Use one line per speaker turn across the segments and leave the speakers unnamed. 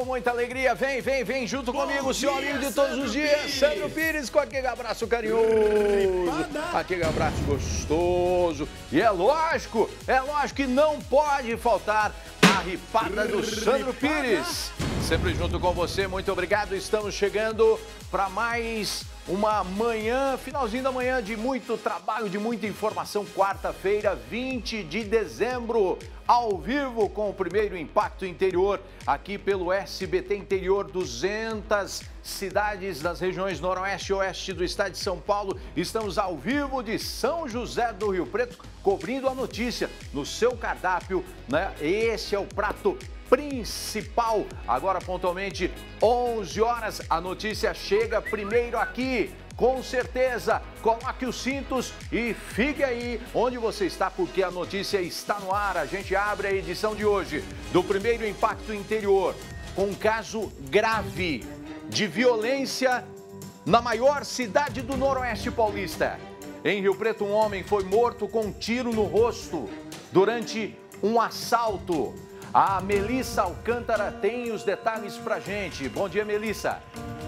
com muita alegria. Vem junto comigo, seu amigo de todos os dias, Sandro Pires, com aquele abraço carinhoso, aquele abraço gostoso. E é lógico que não pode faltar a ripada do Sandro Pires. Sempre junto com você, muito obrigado. Estamos chegando para mais uma manhã, finalzinho da manhã de muito trabalho, de muita informação. Quarta-feira, 20 de dezembro, ao vivo com o primeiro Impacto Interior, aqui pelo SBT Interior, 200 cidades das regiões noroeste e oeste do estado de São Paulo. Estamos ao vivo de São José do Rio Preto, cobrindo a notícia no seu cardápio, né? Esse é o prato principal. Agora, pontualmente, 11 horas, a notícia chega primeiro aqui. Com certeza, coloque os cintos e fique aí onde você está, porque a notícia está no ar. A gente abre a edição de hoje do primeiro Impacto Interior com um caso grave de violência na maior cidade do Noroeste Paulista. Em Rio Preto, um homem foi morto com um tiro no rosto durante um assalto. A Melissa Alcântara tem os detalhes pra gente. Bom dia, Melissa.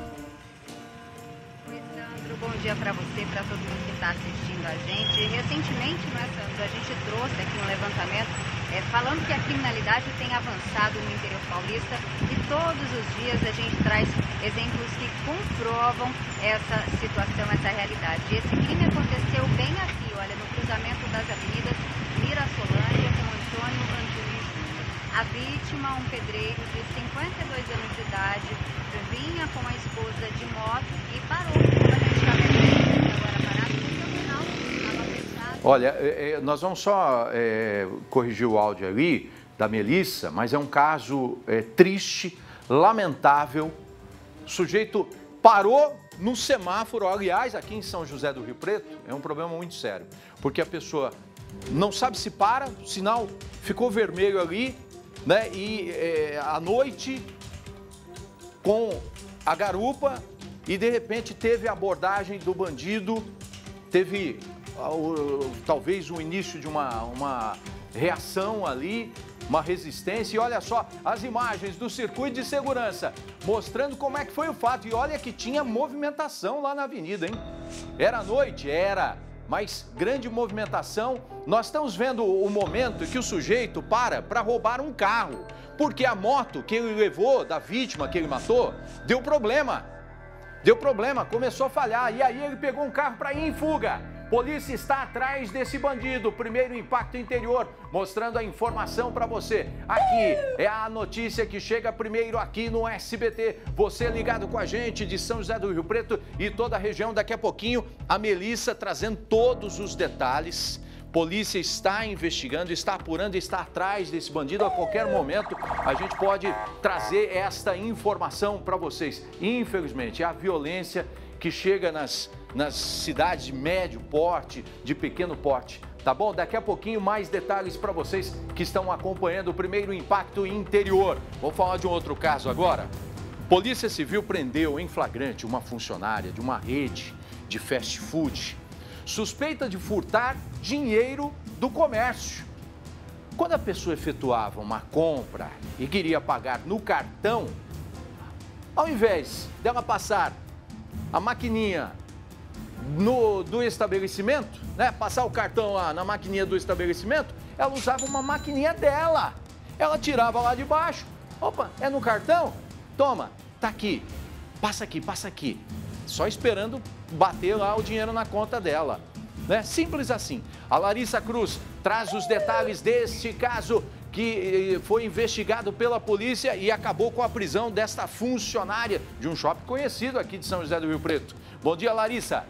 Oi, Sandro. Bom dia para você, para todo mundo que está assistindo a gente. Recentemente, Sandro, a gente trouxe aqui um levantamento falando que a criminalidade tem avançado no interior paulista e todos os dias a gente traz exemplos que comprovam essa situação, essa realidade. E esse crime aconteceu bem aqui, olha, no cruzamento das avenidas Mira-Solândia com Antônio Antunes. A vítima, um pedreiro de 52 anos de idade, vinha com a esposa de moto e parou. Como a gente está vendo agora parado, porque no final estava fechado.
Olha, nós vamos só corrigir o áudio ali da Melissa, mas é um caso triste, lamentável. O sujeito parou no semáforo, aliás, aqui em São José do Rio Preto, é um problema muito sério, porque a pessoa não sabe se para, o sinal ficou vermelho ali, né? E à noite, com a garupa, e de repente teve a abordagem do bandido, teve talvez o início de uma reação ali, uma resistência. E olha só as imagens do circuito de segurança, mostrando como é que foi o fato. E olha que tinha movimentação lá na avenida, hein? Era noite? Era. Mas grande movimentação. Nós estamos vendo o momento que o sujeito para roubar um carro, porque a moto que ele levou da vítima que ele matou deu problema, começou a falhar, e aí ele pegou um carro para ir em fuga. Polícia está atrás desse bandido. Primeiro Impacto Interior, mostrando a informação para você. Aqui é a notícia que chega primeiro aqui no SBT. Você ligado com a gente de São José do Rio Preto e toda a região. Daqui a pouquinho, a Melissa trazendo todos os detalhes. Polícia está investigando, está apurando, está atrás desse bandido. A qualquer momento a gente pode trazer esta informação para vocês. Infelizmente, a violência que chega nas cidades de médio porte, de pequeno porte, tá bom? Daqui a pouquinho mais detalhes para vocês que estão acompanhando o primeiro Impacto Interior. Vamos falar de um outro caso agora. Polícia Civil prendeu em flagrante uma funcionária de uma rede de fast food, suspeita de furtar dinheiro do comércio. Quando a pessoa efetuava uma compra e queria pagar no cartão, ao invés dela passar a maquininha do estabelecimento, né? Passar o cartão lá na maquininha do estabelecimento, ela usava uma maquininha dela. Ela tirava lá de baixo. Opa, é no cartão? Toma, tá aqui. Passa aqui. Só esperando bater lá o dinheiro na conta dela, né? Simples assim. A Larissa Cruz traz os detalhes deste caso que foi investigado pela polícia e acabou com a prisão desta funcionária de um shopping conhecido aqui de São José do Rio Preto. Bom dia, Larissa.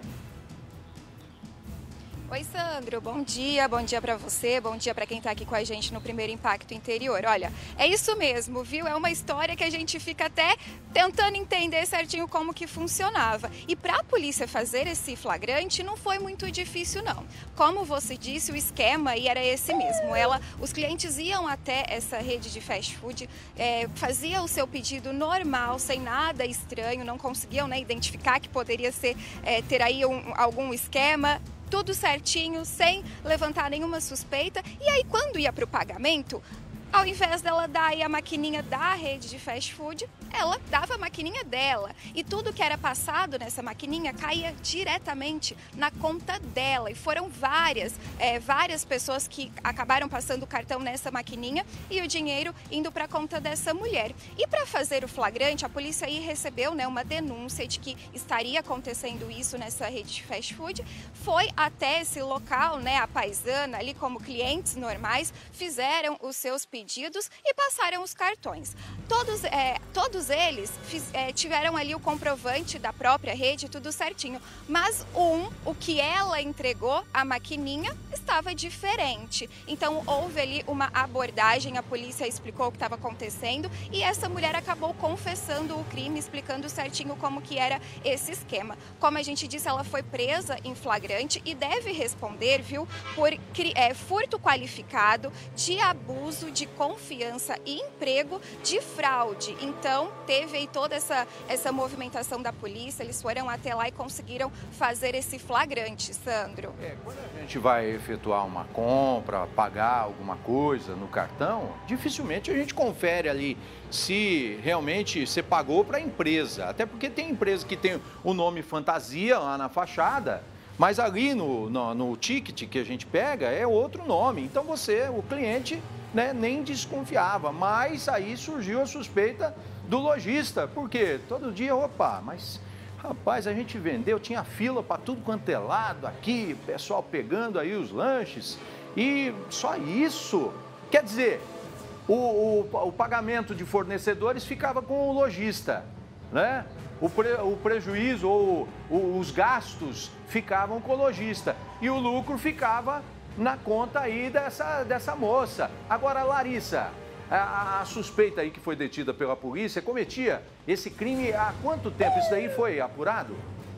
Oi, Sandro, bom dia para você, bom dia para quem está aqui com a gente no primeiro Impacto Interior. Olha, é isso mesmo, viu? É uma história que a gente fica até tentando entender certinho como que funcionava. E para a polícia fazer esse flagrante não foi muito difícil, não. Como você disse, o esquema aí era esse mesmo. Os clientes iam até essa rede de fast food, fazia o seu pedido normal, sem nada estranho, não conseguiam, né, identificar que poderia ter aí algum esquema. Tudo certinho, sem levantar nenhuma suspeita. E aí, quando ia para o pagamento, Ao invés dela dar aí a maquininha da rede de fast food, ela dava a maquininha dela. E tudo que era passado nessa maquininha caía diretamente na conta dela. E foram várias pessoas que acabaram passando o cartão nessa maquininha e o dinheiro indo para a conta dessa mulher. E para fazer o flagrante, a polícia aí recebeu, né, uma denúncia de que estaria acontecendo isso nessa rede de fast food. Foi até esse local, né, a Paisana, ali como clientes normais, fizeram os seus pedidos e passaram os cartões. Todos eles tiveram ali o comprovante da própria rede, tudo certinho. Mas o que ela entregou, a maquininha, estava diferente. Então houve ali uma abordagem, a polícia explicou o que estava acontecendo e essa mulher acabou confessando o crime, explicando certinho como que era esse esquema. Como a gente disse, ela foi presa em flagrante e deve responder, viu, por furto qualificado, de abuso de confiança e emprego, de fraude. Então, teve aí toda essa movimentação da polícia, eles foram até lá e conseguiram fazer esse flagrante, Sandro.
Quando a gente vai efetuar uma compra, pagar alguma coisa no cartão, dificilmente a gente confere ali se realmente você pagou para a empresa. Até porque tem empresa que tem o nome fantasia lá na fachada, mas ali no ticket que a gente pega é outro nome. Então o cliente, né, nem desconfiava, mas aí surgiu a suspeita do lojista, porque todo dia, opa, mas rapaz, a gente vendeu, tinha fila para tudo quanto é lado aqui, pessoal pegando aí os lanches e só isso. Quer dizer, o pagamento de fornecedores ficava com o lojista, né? O prejuízo ou os gastos ficavam com o lojista e o lucro ficava na conta aí dessa moça. Agora, Larissa, a suspeita aí que foi detida pela polícia cometia esse crime há quanto tempo? Isso daí foi apurado?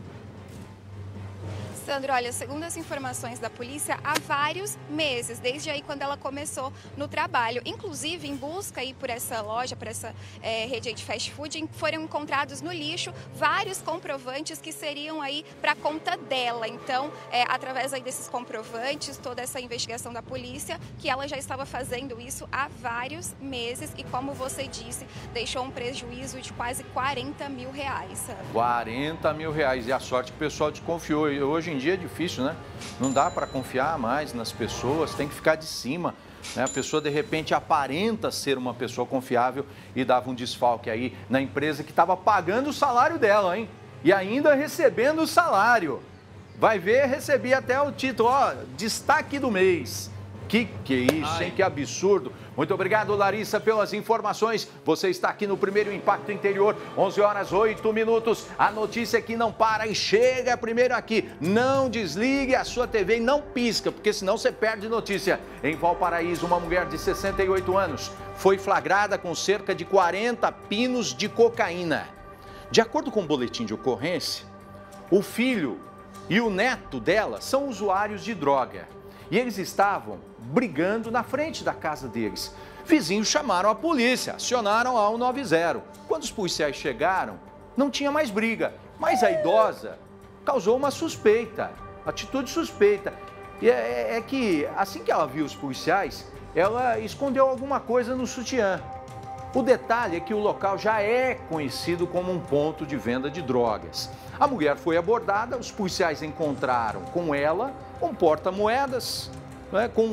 Sandro, olha, segundo as informações da polícia, há vários meses, desde aí quando ela começou no trabalho. Inclusive, em busca aí por essa loja, por essa rede aí de fast food, foram encontrados no lixo vários comprovantes que seriam aí para a conta dela. Então, através aí desses comprovantes, toda essa investigação da polícia, que ela já estava fazendo isso há vários meses e, como você disse, deixou um prejuízo de quase 40 mil reais. Sabe?
40 mil reais. E a sorte que o pessoal desconfiou. E hoje em dia é difícil, né? Não dá para confiar mais nas pessoas, tem que ficar de cima, né? A pessoa, de repente, aparenta ser uma pessoa confiável e dava um desfalque aí na empresa que estava pagando o salário dela, hein? E ainda recebendo o salário. Vai ver, recebia até o título, ó, destaque do mês. Que é isso, hein? Que absurdo. Muito obrigado, Larissa, pelas informações. Você está aqui no Primeiro Impacto Interior, 11 horas 8 minutos. A notícia que não para e chega primeiro aqui. Não desligue a sua TV e não pisca, porque senão você perde notícia. Em Valparaíso, uma mulher de 68 anos foi flagrada com cerca de 40 pinos de cocaína. De acordo com o boletim de ocorrência, o filho e o neto dela são usuários de droga. E eles estavam brigando na frente da casa deles. Vizinhos chamaram a polícia, acionaram a 190. Quando os policiais chegaram, não tinha mais briga, mas a idosa causou uma suspeita, atitude suspeita. E é que, assim que ela viu os policiais, ela escondeu alguma coisa no sutiã. O detalhe é que o local já é conhecido como um ponto de venda de drogas. A mulher foi abordada, os policiais encontraram com ela um porta-moedas, né, com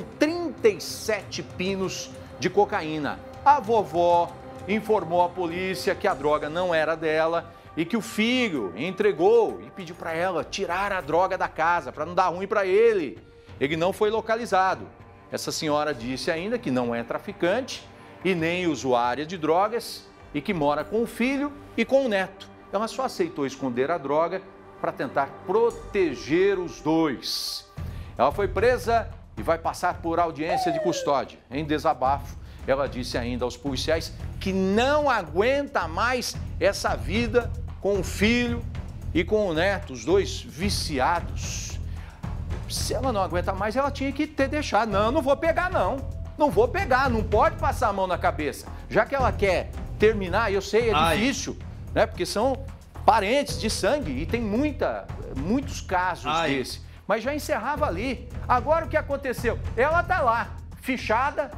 37 pinos de cocaína. A vovó informou à polícia que a droga não era dela e que o filho entregou e pediu para ela tirar a droga da casa para não dar ruim para ele. Ele não foi localizado. Essa senhora disse ainda que não é traficante e nem usuária de drogas e que mora com o filho e com o neto. Ela só aceitou esconder a droga para tentar proteger os dois. Ela foi presa e vai passar por audiência de custódia. Em desabafo, ela disse ainda aos policiais que não aguenta mais essa vida com o filho e com o neto, os dois viciados. Se ela não aguenta mais, ela tinha que ter deixado. Não vou pegar não. Não vou pegar, não pode passar a mão na cabeça. Já que ela quer terminar, eu sei, é difícil, né? Porque são parentes de sangue e tem muitos casos desse. Mas já encerrava ali. Agora o que aconteceu? Ela tá lá, fichada,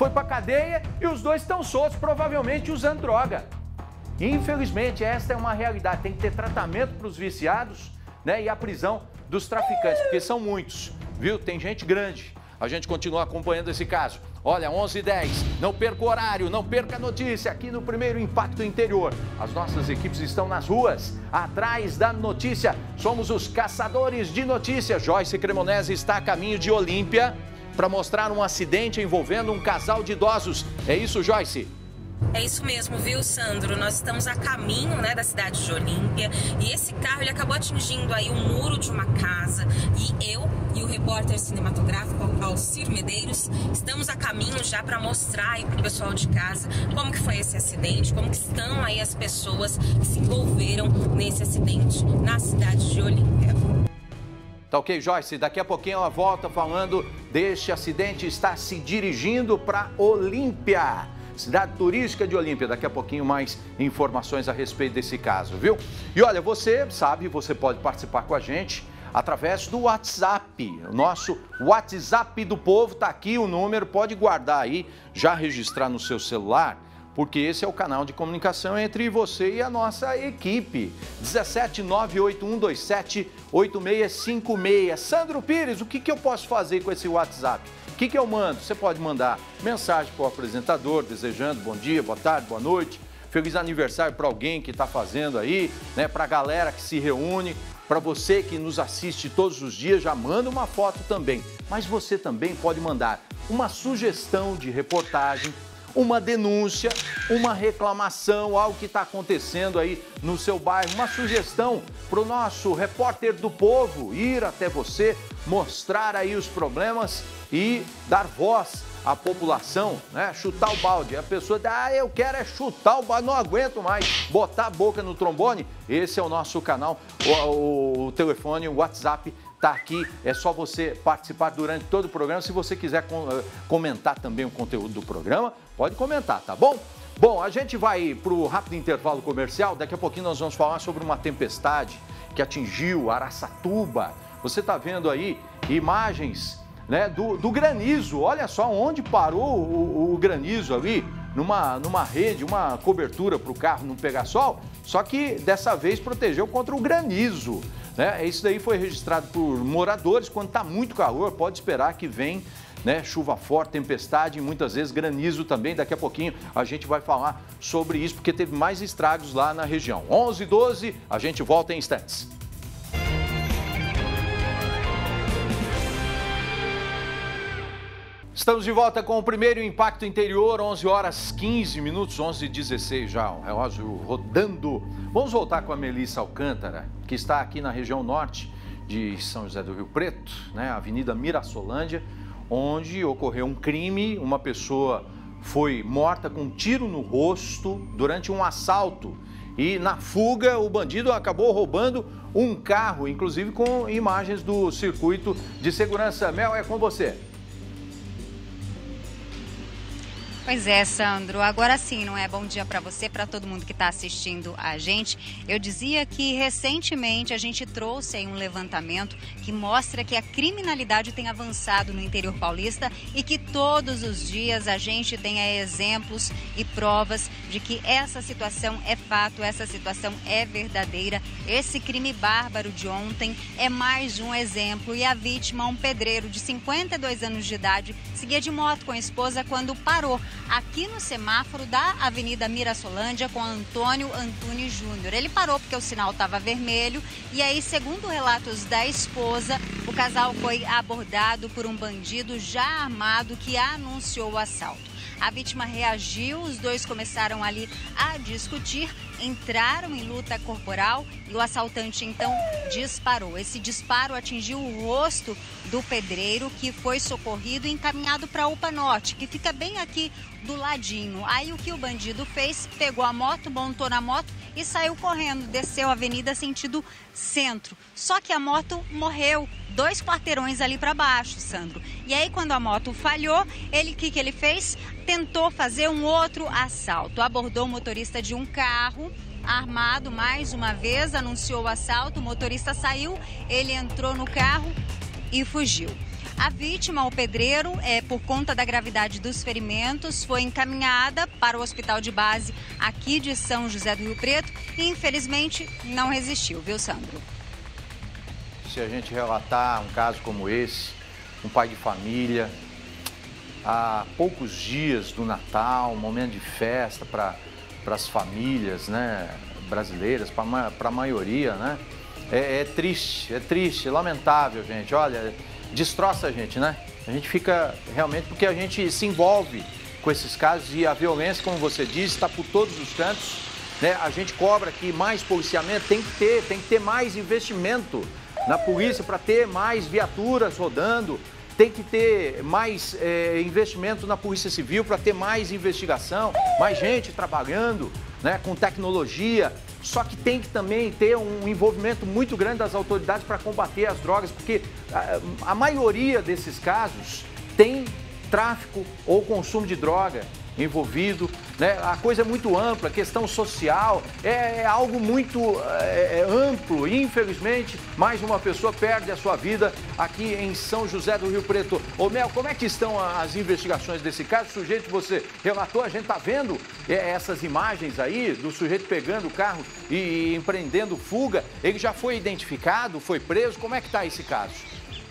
foi para cadeia e os dois estão soltos, provavelmente usando droga. Infelizmente, esta é uma realidade. Tem que ter tratamento para os viciados, né? E a prisão dos traficantes, porque são muitos, viu? Tem gente grande. A gente continua acompanhando esse caso. Olha, 11h10, não perca o horário, não perca a notícia aqui no Primeiro Impacto Interior. As nossas equipes estão nas ruas, atrás da notícia. Somos os caçadores de notícias. Joyce Cremonese está a caminho de Olímpia para mostrar um acidente envolvendo um casal de idosos. É isso, Joyce?
É isso mesmo, viu, Sandro? Nós estamos a caminho, né, da cidade de Olímpia e esse carro ele acabou atingindo aí o muro de uma casa e eu e o repórter cinematográfico Alcir Medeiros estamos a caminho já para mostrar aí para o pessoal de casa como que foi esse acidente, como que estão aí as pessoas que se envolveram nesse acidente na cidade de Olímpia.
Tá ok, Joyce? Daqui a pouquinho ela volta falando deste acidente, está se dirigindo para Olímpia. Cidade turística de Olímpia, daqui a pouquinho mais informações a respeito desse caso, viu? E olha, você sabe, você pode participar com a gente através do WhatsApp. O nosso WhatsApp do povo tá aqui, o número, pode guardar aí, já registrar no seu celular, porque esse é o canal de comunicação entre você e a nossa equipe. 17981278656. Sandro Pires, o que eu posso fazer com esse WhatsApp? O que eu mando? Você pode mandar mensagem para o apresentador, desejando bom dia, boa tarde, boa noite, feliz aniversário para alguém que está fazendo aí, né? Para a galera que se reúne, para você que nos assiste todos os dias, já manda uma foto também. Mas você também pode mandar uma sugestão de reportagem, uma denúncia, uma reclamação, algo que está acontecendo aí no seu bairro, uma sugestão para o nosso repórter do povo ir até você, mostrar aí os problemas e dar voz à população, né? Chutar o balde. A pessoa diz, eu quero é chutar o balde, não aguento mais, botar a boca no trombone. Esse é o nosso canal, o telefone, o WhatsApp está aqui, é só você participar durante todo o programa. Se você quiser comentar também o conteúdo do programa, pode comentar, tá bom? Bom, a gente vai para o rápido intervalo comercial, daqui a pouquinho nós vamos falar sobre uma tempestade que atingiu Araçatuba. Você está vendo aí imagens, né, do granizo, olha só onde parou o granizo ali, numa rede, uma cobertura para o carro não pegar sol, só que dessa vez protegeu contra o granizo. Né? Isso daí foi registrado por moradores. Quando está muito calor, pode esperar que vem, né, chuva forte, tempestade e muitas vezes granizo também. Daqui a pouquinho a gente vai falar sobre isso, porque teve mais estragos lá na região. 11h12, a gente volta em instantes. Estamos de volta com o Primeiro Impacto Interior, 11h15, 11h16 já, o relógio rodando. Vamos voltar com a Melissa Alcântara, que está aqui na região norte de São José do Rio Preto, né, Avenida Mirassolândia, onde ocorreu um crime, uma pessoa foi morta com um tiro no rosto durante um assalto. E na fuga, o bandido acabou roubando um carro, inclusive com imagens do circuito de segurança. Mel, é com você.
Pois é, Sandro. Agora sim, não é? Bom dia para você, para todo mundo que está assistindo a gente. Eu dizia que recentemente a gente trouxe aí um levantamento que mostra que a criminalidade tem avançado no interior paulista e que todos os dias a gente tem exemplos e provas de que essa situação é fato, essa situação é verdadeira. Esse crime bárbaro de ontem é mais um exemplo e a vítima, um pedreiro de 52 anos de idade, seguia de moto com a esposa quando parou aqui no semáforo da Avenida Mirassolândia com Antônio Antunes Júnior. Ele parou porque o sinal estava vermelho e aí, segundo relatos da esposa, o casal foi abordado por um bandido já armado que anunciou o assalto. A vítima reagiu, os dois começaram ali a discutir, entraram em luta corporal e o assaltante então disparou. Esse disparo atingiu o rosto do pedreiro, que foi socorrido e encaminhado para a UPA Norte, que fica bem aqui do ladinho. Aí o que o bandido fez? Pegou a moto, montou na moto e saiu correndo, desceu a avenida sentido centro. Só que a moto morreu 2 quarteirões ali para baixo, Sandro. E aí, quando a moto falhou, o que ele fez? Tentou fazer um outro assalto. Abordou o motorista de um carro armado mais uma vez, anunciou o assalto, o motorista saiu, ele entrou no carro e fugiu. A vítima, o pedreiro, por conta da gravidade dos ferimentos, foi encaminhada para o hospital de base aqui de São José do Rio Preto e, infelizmente, não resistiu, viu, Sandro?
Se a gente relatar um caso como esse, um pai de família, há poucos dias do Natal, um momento de festa para as famílias, né, brasileiras, para a maioria, né? É triste, é lamentável, gente. Olha, destroça a gente, né? A gente fica realmente, porque a gente se envolve com esses casos e a violência, como você disse, está por todos os cantos, né? A gente cobra que mais policiamento, tem que ter mais investimento na polícia para ter mais viaturas rodando, tem que ter mais investimento na Polícia Civil para ter mais investigação, mais gente trabalhando, né, com tecnologia. Só que tem que também ter um envolvimento muito grande das autoridades para combater as drogas, porque a maioria desses casos tem tráfico ou consumo de droga envolvido, né? A coisa é muito ampla, a questão social é algo muito amplo. Infelizmente, mais uma pessoa perde a sua vida aqui em São José do Rio Preto. Ô Mel, como é que estão as investigações desse caso? O sujeito que você relatou, a gente está vendo essas imagens aí do sujeito pegando o carro e empreendendo fuga. Ele já foi identificado, foi preso? Como é que está esse caso?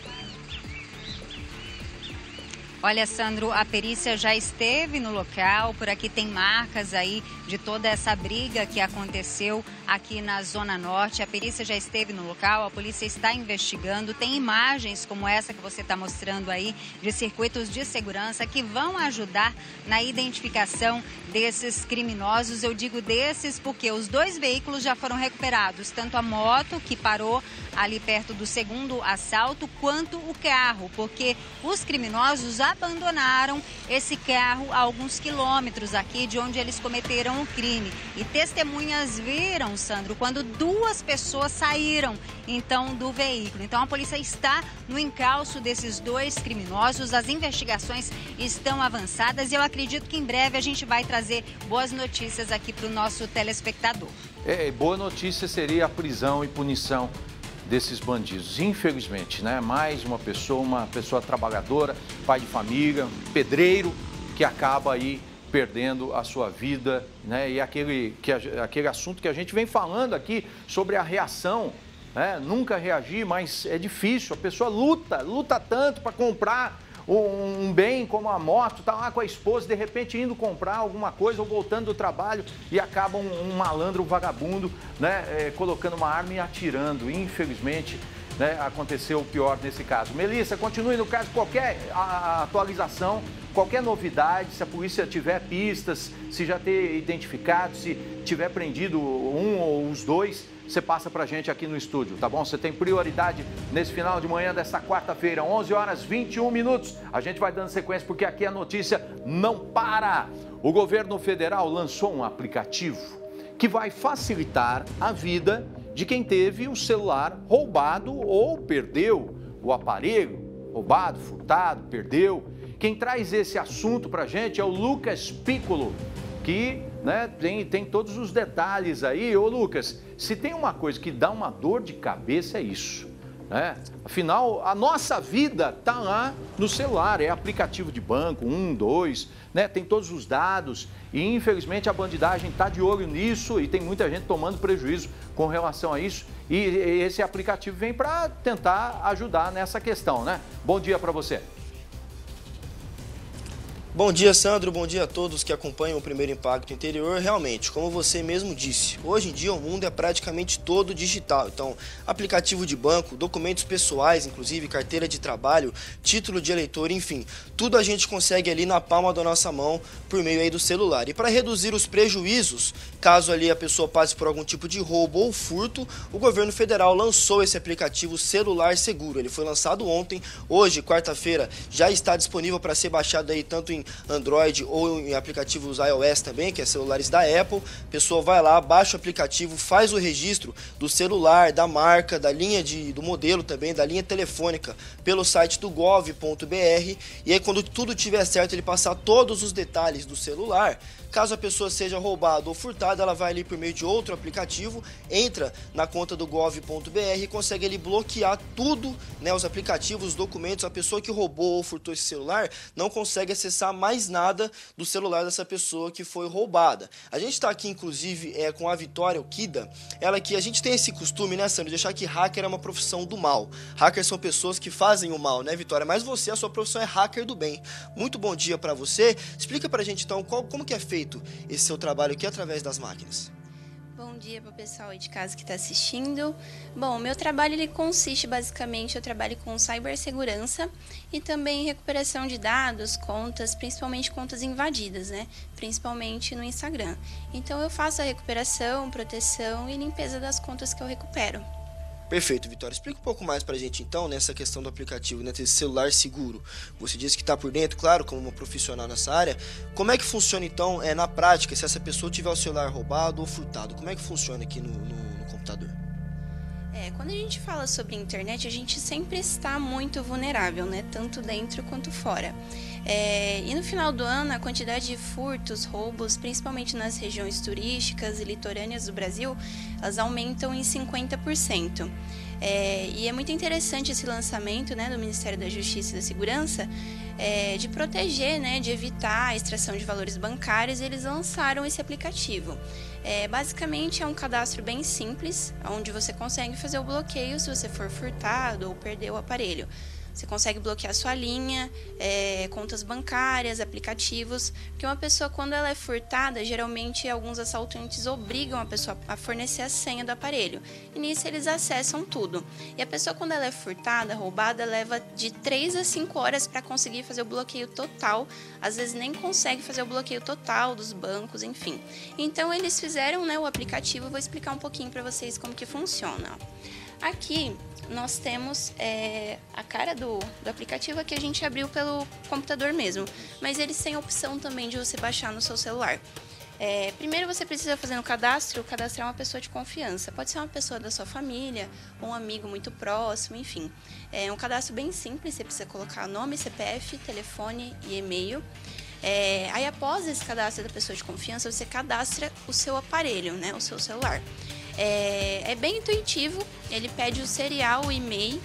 Olha, Sandro, a perícia já esteve no local, por aqui tem marcas aí de toda essa briga que aconteceu aqui na Zona Norte. A perícia já esteve no local, a polícia está investigando, tem imagens como essa que você está mostrando aí, de circuitos de segurança que vão ajudar na identificação desses criminosos. Eu digo desses porque os dois veículos já foram recuperados, tanto a moto que parou ali perto do segundo assalto, quanto o carro, porque os criminosos abandonaram esse carro a alguns quilômetros aqui de onde eles cometeram o crime. E testemunhas viram, Sandro, quando duas pessoas saíram, então, do veículo. Então, a polícia está no encalço desses dois criminosos, as investigações estão avançadas e eu acredito que em breve a gente vai trazer boas notícias aqui para o nosso telespectador.
Boa notícia seria a prisão e punição desses bandidos, infelizmente, né? Mais uma pessoa trabalhadora, pai de família, pedreiro, que acaba aí perdendo a sua vida, né? E aquele assunto que a gente vem falando aqui sobre a reação, né? Nunca reagir, mas é difícil, a pessoa luta tanto para comprar um bem como a moto, tá lá com a esposa, de repente indo comprar alguma coisa ou voltando do trabalho e acaba um malandro, um vagabundo, né, colocando uma arma e atirando. Infelizmente, né, aconteceu o pior nesse caso. Melissa, continue no caso, qualquer atualização, qualquer novidade, se a polícia tiver pistas, se já ter identificado, se tiver prendido um ou os dois, você passa pra gente aqui no estúdio, tá bom? Você tem prioridade nesse final de manhã desta quarta-feira, 11h21. A gente vai dando sequência porque aqui a notícia não para. O governo federal lançou um aplicativo que vai facilitar a vida de quem teve o celular roubado ou perdeu o aparelho roubado, furtado, perdeu. Quem traz esse assunto pra gente é o Lucas Piccolo, que, né, tem todos os detalhes aí. Ô Lucas, se tem uma coisa que dá uma dor de cabeça é isso, né? Afinal, a nossa vida tá lá no celular, é aplicativo de banco, 1, 2, né? Tem todos os dados e infelizmente a bandidagem tá de olho nisso e tem muita gente tomando prejuízo com relação a isso e esse aplicativo vem para tentar ajudar nessa questão, né? Bom dia para você.
Bom dia, Sandro. Bom dia a todos que acompanham o Primeiro Impacto Interior. Realmente, como você mesmo disse, hoje em dia o mundo é praticamente todo digital. Então, aplicativo de banco, documentos pessoais, inclusive carteira de trabalho, título de eleitor, enfim, tudo a gente consegue ali na palma da nossa mão por meio aí do celular. E para reduzir os prejuízos, caso ali a pessoa passe por algum tipo de roubo ou furto, o governo federal lançou esse aplicativo Celular Seguro. Ele foi lançado ontem, hoje, quarta-feira, já está disponível para ser baixado aí tanto em em Android ou em aplicativos iOS também, que é celulares da Apple. A pessoa vai lá, baixa o aplicativo, faz o registro do celular, da marca, da linha do modelo também, da linha telefônica, pelo site do gov.br, e aí quando tudo estiver certo, ele passar todos os detalhes do celular. Caso a pessoa seja roubada ou furtada, ela vai ali por meio de outro aplicativo, entra na conta do gov.br e consegue ali bloquear tudo, né, os aplicativos, os documentos. A pessoa que roubou ou furtou esse celular não consegue acessar mais nada do celular dessa pessoa que foi roubada. A gente está aqui, inclusive, com a Vitória Okida, ela que a gente tem esse costume, né, Sandro, de achar que hacker é uma profissão do mal. Hackers são pessoas que fazem o mal, né, Vitória? Mas você, a sua profissão é hacker do bem. Muito bom dia para você. Explica pra gente, então, como que é feito esse seu trabalho aqui através das máquinas.
Bom dia para o pessoal aí de casa que está assistindo. Bom, meu trabalho ele consiste basicamente, eu trabalho com cibersegurança e também recuperação de dados, contas, principalmente contas invadidas, né? Principalmente no Instagram. Então eu faço a recuperação, proteção e limpeza das contas que eu recupero.
Perfeito, Vitória. Explica um pouco mais pra gente, então, nessa questão do aplicativo, né, desse celular seguro. Você disse que está por dentro, claro, como uma profissional nessa área. Como é que funciona, então, na prática, se essa pessoa tiver o celular roubado ou furtado? Como é que funciona aqui no computador?
Quando a gente fala sobre internet, a gente sempre está muito vulnerável, né? Tanto dentro quanto fora. E no final do ano, a quantidade de furtos, roubos, principalmente nas regiões turísticas e litorâneas do Brasil, elas aumentam em 50%. E é muito interessante esse lançamento, né, do Ministério da Justiça e da Segurança, de proteger, né, de evitar a extração de valores bancários, e eles lançaram esse aplicativo. Basicamente é um cadastro bem simples, onde você consegue fazer o bloqueio se você for furtado ou perder o aparelho. Você consegue bloquear sua linha, contas bancárias, aplicativos, porque uma pessoa, quando ela é furtada, geralmente alguns assaltantes obrigam a pessoa a fornecer a senha do aparelho. E nisso eles acessam tudo. E a pessoa, quando ela é furtada, roubada, leva de 3 a 5 horas para conseguir fazer o bloqueio total. Às vezes nem consegue fazer o bloqueio total dos bancos, enfim. Então eles fizeram, né, o aplicativo, vou explicar um pouquinho para vocês como que funciona. Aqui nós temos a cara do aplicativo que a gente abriu pelo computador mesmo, mas eles têm a opção também de você baixar no seu celular. Primeiro você precisa fazer um cadastro, cadastrar uma pessoa de confiança. Pode ser uma pessoa da sua família, um amigo muito próximo, enfim. É um cadastro bem simples, você precisa colocar nome, CPF, telefone e e-mail. Aí após esse cadastro da pessoa de confiança, você cadastra o seu aparelho, né, o seu celular. É bem intuitivo, ele pede o serial, o e-mail,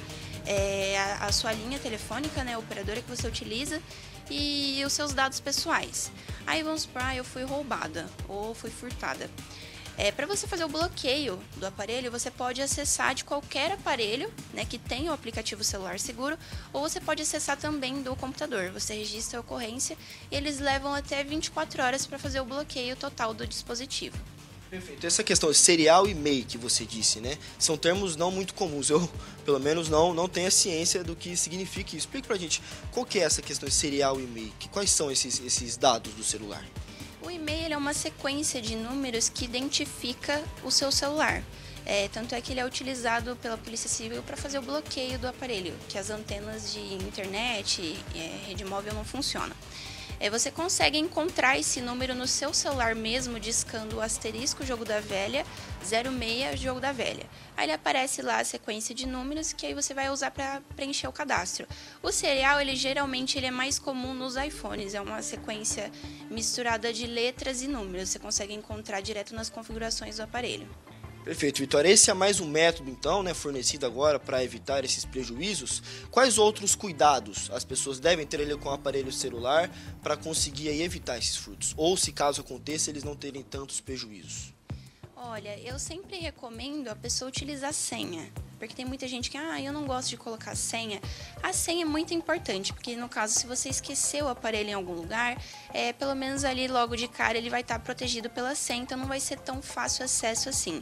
a sua linha telefônica, né, a operadora que você utiliza e os seus dados pessoais. Aí vamos supor, eu fui roubada ou fui furtada. Para você fazer o bloqueio do aparelho, você pode acessar de qualquer aparelho, né, que tenha o aplicativo celular seguro, ou você pode acessar também do computador. Você registra a ocorrência e eles levam até 24 horas para fazer o bloqueio total do dispositivo.
Perfeito. Essa questão de serial e MEI que você disse, né? São termos não muito comuns. Eu, pelo menos, não tenho a ciência do que significa isso. Explica pra gente qual que é essa questão de serial e MEI. Quais são esses dados do celular?
O e-mail é uma sequência de números que identifica o seu celular. Tanto é que ele é utilizado pela Polícia Civil para fazer o bloqueio do aparelho, que as antenas de internet, rede móvel não funcionam. Você consegue encontrar esse número no seu celular mesmo, discando o asterisco jogo da velha, 06 jogo da velha. Aí ele aparece lá a sequência de números que aí você vai usar para preencher o cadastro. O serial, geralmente é mais comum nos iPhones, é uma sequência misturada de letras e números. Você consegue encontrar direto nas configurações do aparelho.
Perfeito, Vitória. Esse é mais um método, então, né, fornecido agora para evitar esses prejuízos. Quais outros cuidados as pessoas devem ter ali com o aparelho celular para conseguir aí evitar esses furtos? Ou, se caso aconteça, eles não terem tantos prejuízos?
Olha, eu sempre recomendo a pessoa utilizar senha. Porque tem muita gente que, eu não gosto de colocar senha. A senha é muito importante, porque no caso, se você esquecer o aparelho em algum lugar, pelo menos ali logo de cara ele vai estar protegido pela senha, então não vai ser tão fácil acesso assim.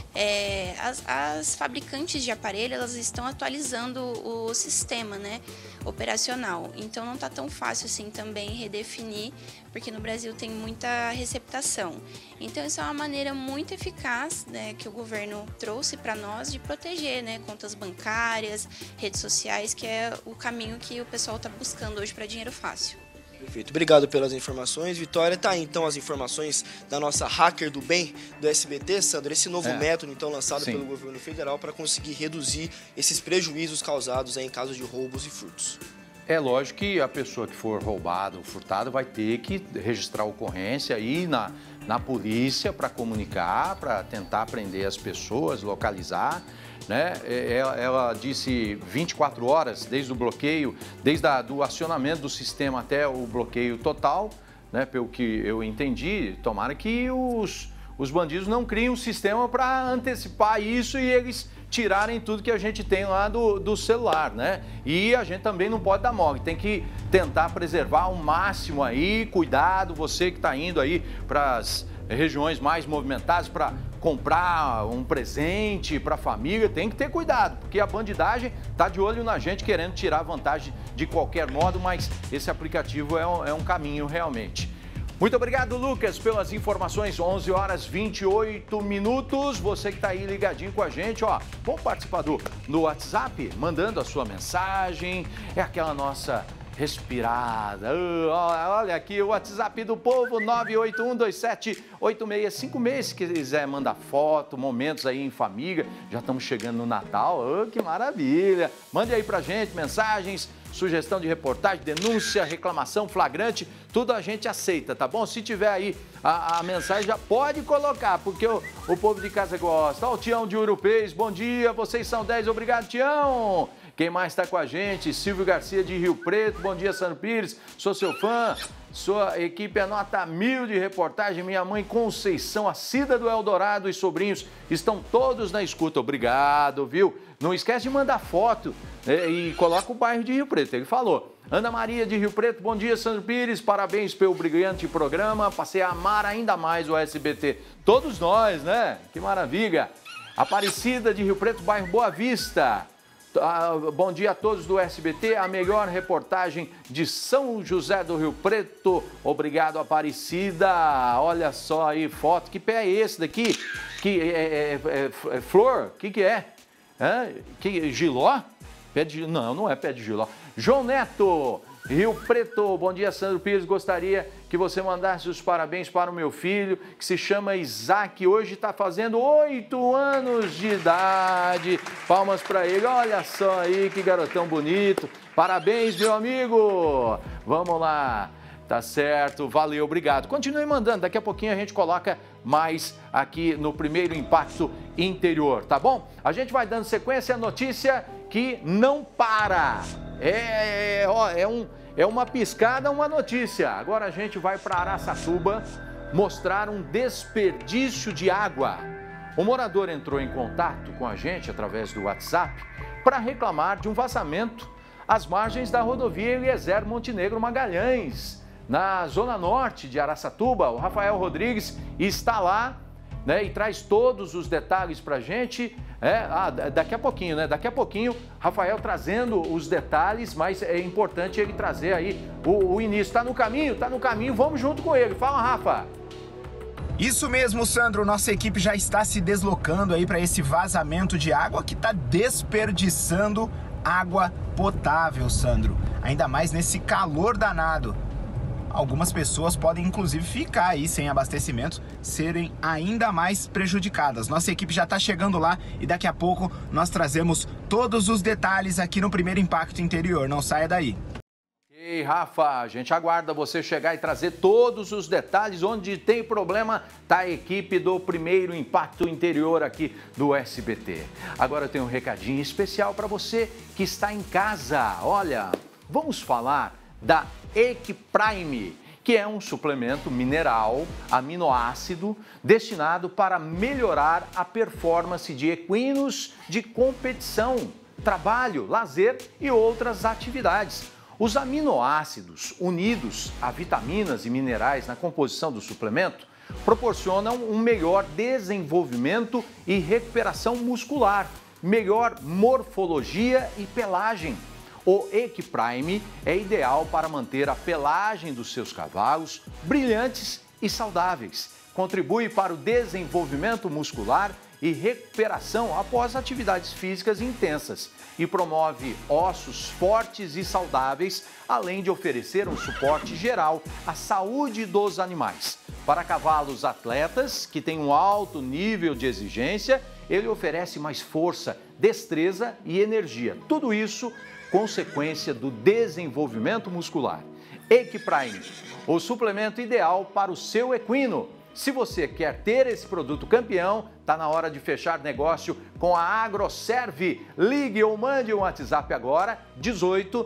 As fabricantes de aparelho, elas estão atualizando o sistema, né, operacional, então não está tão fácil assim também redefinir, porque no Brasil tem muita receptação. Então isso é uma maneira muito eficaz, né, que o governo trouxe para nós de proteger, né, contas bancárias, redes sociais, que é o caminho que o pessoal está buscando hoje para dinheiro fácil.
Perfeito. Obrigado pelas informações, Vitória. Tá aí, então, as informações da nossa hacker do bem do SBT, Sandro. Esse novo método, então, lançado pelo governo federal para conseguir reduzir esses prejuízos causados aí em caso de roubos e furtos.
É lógico que a pessoa que for roubada ou furtada vai ter que registrar a ocorrência aí na polícia para comunicar, para tentar prender as pessoas, localizar, né? Ela disse 24 horas desde o bloqueio, desde o acionamento do sistema até o bloqueio total, né? Pelo que eu entendi, tomara que os bandidos não criem um sistema para antecipar isso e eles tirarem tudo que a gente tem lá do celular, né? E a gente também não pode dar mole, tem que tentar preservar ao máximo aí, cuidado, você que está indo aí para as regiões mais movimentadas para comprar um presente para a família, tem que ter cuidado, porque a bandidagem está de olho na gente querendo tirar vantagem de qualquer modo, mas esse aplicativo é um caminho realmente. Muito obrigado, Lucas, pelas informações. 11 horas 28 minutos. Você que está aí ligadinho com a gente, ó, vamos participar no WhatsApp, mandando a sua mensagem. É aquela nossa respirada. Olha aqui o WhatsApp do povo, 981278656. Se quiser mandar foto, momentos aí em família, já estamos chegando no Natal. Que maravilha! Mande aí pra gente mensagens, sugestão de reportagem, denúncia, reclamação, flagrante, tudo a gente aceita, tá bom? Se tiver aí a mensagem, já pode colocar, porque o povo de casa gosta. Ó, o Tião de Urupês, bom dia, vocês são 10, obrigado, Tião! Quem mais está com a gente? Silvio Garcia de Rio Preto, bom dia, Sandro Pires, sou seu fã. Sua equipe é nota 1000 de reportagem. Minha mãe Conceição, a Cida do Eldorado e sobrinhos estão todos na escuta. Obrigado, viu? Não esquece de mandar foto, né? E coloca o bairro de Rio Preto, ele falou. Ana Maria de Rio Preto, bom dia, Sandro Pires. Parabéns pelo brilhante programa. Passei a amar ainda mais o SBT. Todos nós, né? Que maravilha. Aparecida de Rio Preto, bairro Boa Vista. Bom dia a todos do SBT, a melhor reportagem de São José do Rio Preto. Obrigado, Aparecida. Olha só aí, foto. Que pé é esse daqui? Que é flor? O que é? Que giló? Pé de... Não é pé de giló. João Neto, Rio Preto. Bom dia, Sandro Pires. Gostaria que você mandasse os parabéns para o meu filho, que se chama Isaac. Hoje está fazendo 8 anos de idade. Palmas para ele. Olha só aí, que garotão bonito. Parabéns, meu amigo. Vamos lá. Tá certo, valeu, obrigado. Continue mandando, daqui a pouquinho a gente coloca mais aqui no primeiro impacto interior, tá bom? A gente vai dando sequência à notícia que não para. É uma piscada, uma notícia. Agora a gente vai para Araçatuba mostrar um desperdício de água. O morador entrou em contato com a gente através do WhatsApp para reclamar de um vazamento às margens da rodovia Eliezer Montenegro Magalhães, na zona norte de Araçatuba. O Rafael Rodrigues está lá, né, e traz todos os detalhes para a gente. Daqui a pouquinho, né? Daqui a pouquinho, Rafael trazendo os detalhes, mas é importante ele trazer aí o início. Está no caminho, vamos junto com ele. Fala, Rafa.
Isso mesmo, Sandro. Nossa equipe já está se deslocando aí para esse vazamento de água que está desperdiçando água potável, Sandro. Ainda mais nesse calor danado. Algumas pessoas podem, inclusive, ficar aí sem abastecimento, serem ainda mais prejudicadas. Nossa equipe já está chegando lá e daqui a pouco nós trazemos todos os detalhes aqui no Primeiro Impacto Interior. Não saia daí.
Ei, Rafa, a gente aguarda você chegar e trazer todos os detalhes. Onde tem problema, tá a equipe do Primeiro Impacto Interior aqui do SBT. Agora eu tenho um recadinho especial para você que está em casa. Olha, vamos falar da Equiprime, que é um suplemento mineral aminoácido destinado para melhorar a performance de equinos de competição, trabalho, lazer e outras atividades. Os aminoácidos unidos a vitaminas e minerais na composição do suplemento proporcionam um melhor desenvolvimento e recuperação muscular, melhor morfologia e pelagem. O Equiprime é ideal para manter a pelagem dos seus cavalos brilhantes e saudáveis. Contribui para o desenvolvimento muscular e recuperação após atividades físicas intensas e promove ossos fortes e saudáveis, além de oferecer um suporte geral à saúde dos animais. Para cavalos atletas que têm um alto nível de exigência, ele oferece mais força, destreza e energia. Tudo isso consequência do desenvolvimento muscular. Equiprime, o suplemento ideal para o seu equino. Se você quer ter esse produto campeão, está na hora de fechar negócio com a Agroserve. Ligue ou mande um WhatsApp agora, 18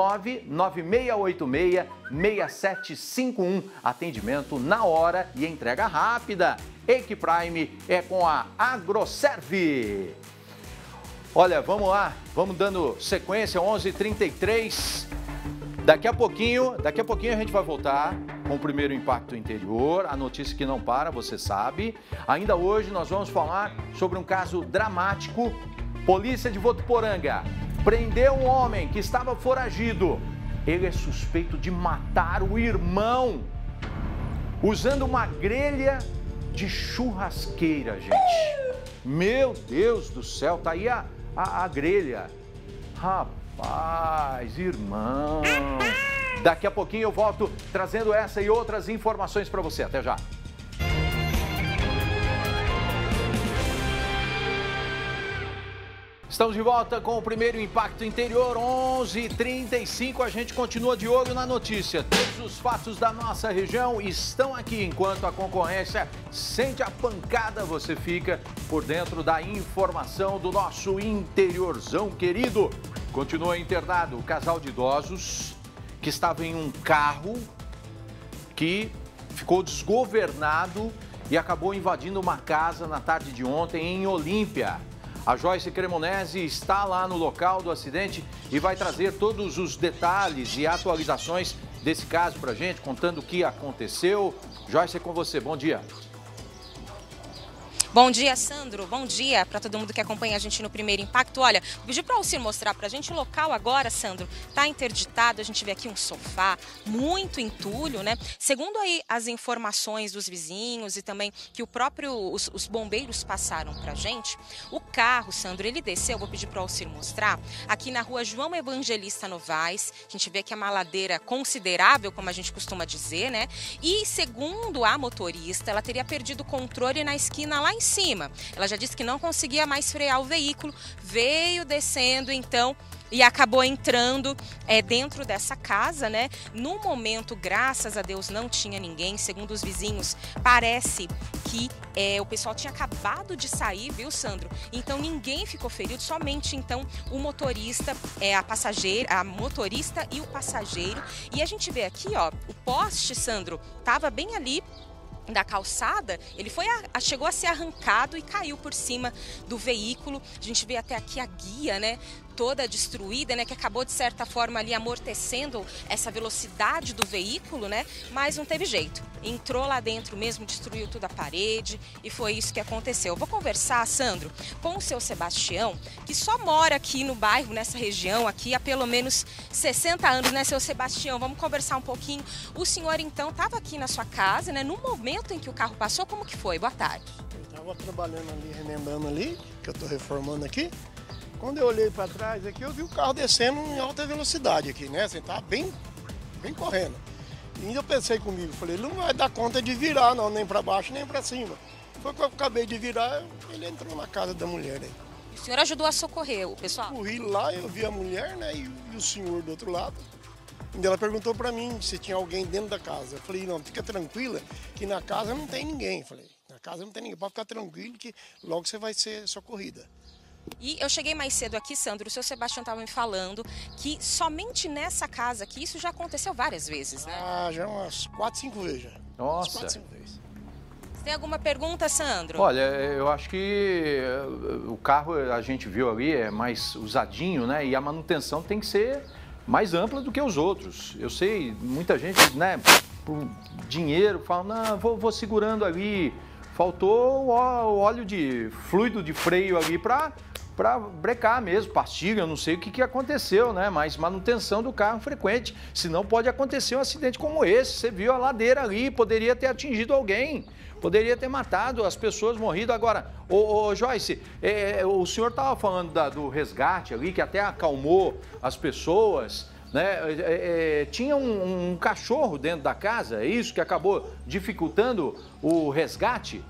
99686 6751. Atendimento na hora e entrega rápida. Equiprime é com a Agroserve. Olha, vamos lá, vamos dando sequência, 11h33. Daqui a pouquinho a gente vai voltar com o primeiro impacto interior, a notícia que não para, você sabe. Ainda hoje nós vamos falar sobre um caso dramático. Polícia de Votuporanga prendeu um homem que estava foragido. Ele é suspeito de matar o irmão usando uma grelha de churrasqueira, gente. Meu Deus do céu, tá aí a grelha. Rapaz, irmão. Daqui a pouquinho eu volto trazendo essa e outras informações para você. Até já. Estamos de volta com o primeiro impacto interior, 11h35. A gente continua de olho na notícia. Todos os fatos da nossa região estão aqui. Enquanto a concorrência sente a pancada, você fica por dentro da informação do nosso interiorzão querido. Continua internado o casal de idosos que estava em um carro que ficou desgovernado e acabou invadindo uma casa na tarde de ontem em Olímpia. A Joyce Cremonese está lá no local do acidente e vai trazer todos os detalhes e atualizações desse caso para a gente, contando o que aconteceu. Joyce, é com você. Bom dia.
Bom dia, Sandro. Bom dia para todo mundo que acompanha a gente no primeiro impacto. Olha, vou pedir para o Alcir mostrar para a gente o local agora, Sandro. Está interditado, a gente vê aqui um sofá, muito entulho, né? Segundo aí as informações dos vizinhos e também que os bombeiros passaram para a gente, o carro, Sandro, ele desceu, vou pedir para o Alcir mostrar, aqui na rua João Evangelista Novaes. A gente vê aqui uma ladeira considerável, como a gente costuma dizer, né? E segundo a motorista, ela teria perdido o controle na esquina lá em cima. Ela já disse que não conseguia mais frear o veículo, veio descendo então e acabou entrando dentro dessa casa, né? No momento, graças a Deus, não tinha ninguém. Segundo os vizinhos, parece que o pessoal tinha acabado de sair, viu, Sandro? Então ninguém ficou ferido, somente então o motorista, a motorista e o passageiro. E a gente vê aqui, ó, o poste, Sandro, tava bem ali da calçada, ele chegou a ser arrancado e caiu por cima do veículo. A gente vê até aqui a guia, né, toda destruída, né, que acabou de certa forma ali amortecendo essa velocidade do veículo, né, mas não teve jeito. Entrou lá dentro mesmo, destruiu toda a parede e foi isso que aconteceu. Eu vou conversar, Sandro, com o seu Sebastião, que só mora aqui no bairro, nessa região aqui, há pelo menos 60 anos, né, seu Sebastião? Vamos conversar um pouquinho. O senhor, então, estava aqui na sua casa, né, no momento em que o carro passou, como que foi? Boa tarde.
Eu estava trabalhando ali, remendando ali, que eu estou reformando aqui. Quando eu olhei para trás aqui, eu vi o carro descendo em alta velocidade aqui, né? Assim, tá bem correndo. E ainda eu pensei comigo, falei, ele não vai dar conta de virar não, nem para baixo, nem para cima. Foi que eu acabei de virar, ele entrou na casa da mulher aí.
O senhor ajudou a socorrer o pessoal?
Corri lá, eu vi a mulher, né, e o senhor do outro lado. E ela perguntou para mim se tinha alguém dentro da casa. Eu falei, não, fica tranquila, que na casa não tem ninguém. Eu falei, na casa não tem ninguém, pode ficar tranquilo que logo você vai ser socorrida.
E eu cheguei mais cedo aqui, Sandro, o seu Sebastião estava me falando que somente nessa casa aqui, isso já aconteceu várias vezes, né?
Ah, já umas 4, 5 vezes já.
Nossa.
Umas 4, 5 vezes.
Você tem alguma pergunta, Sandro?
Olha, eu acho que o carro, a gente viu ali, é mais usadinho, né? E a manutenção tem que ser mais ampla do que os outros. Eu sei, muita gente, né, por dinheiro, fala, não, vou segurando ali. Faltou o óleo de fluido de freio ali para brecar mesmo, pastilha, eu não sei o que aconteceu, né? Mas manutenção do carro frequente, senão pode acontecer um acidente como esse. Você viu a ladeira ali, poderia ter atingido alguém. Poderia ter matado as pessoas, morrido. Agora, ô Joyce, o senhor estava falando do resgate ali, que até acalmou as pessoas, né? Tinha um cachorro dentro da casa, é isso que acabou dificultando o resgate?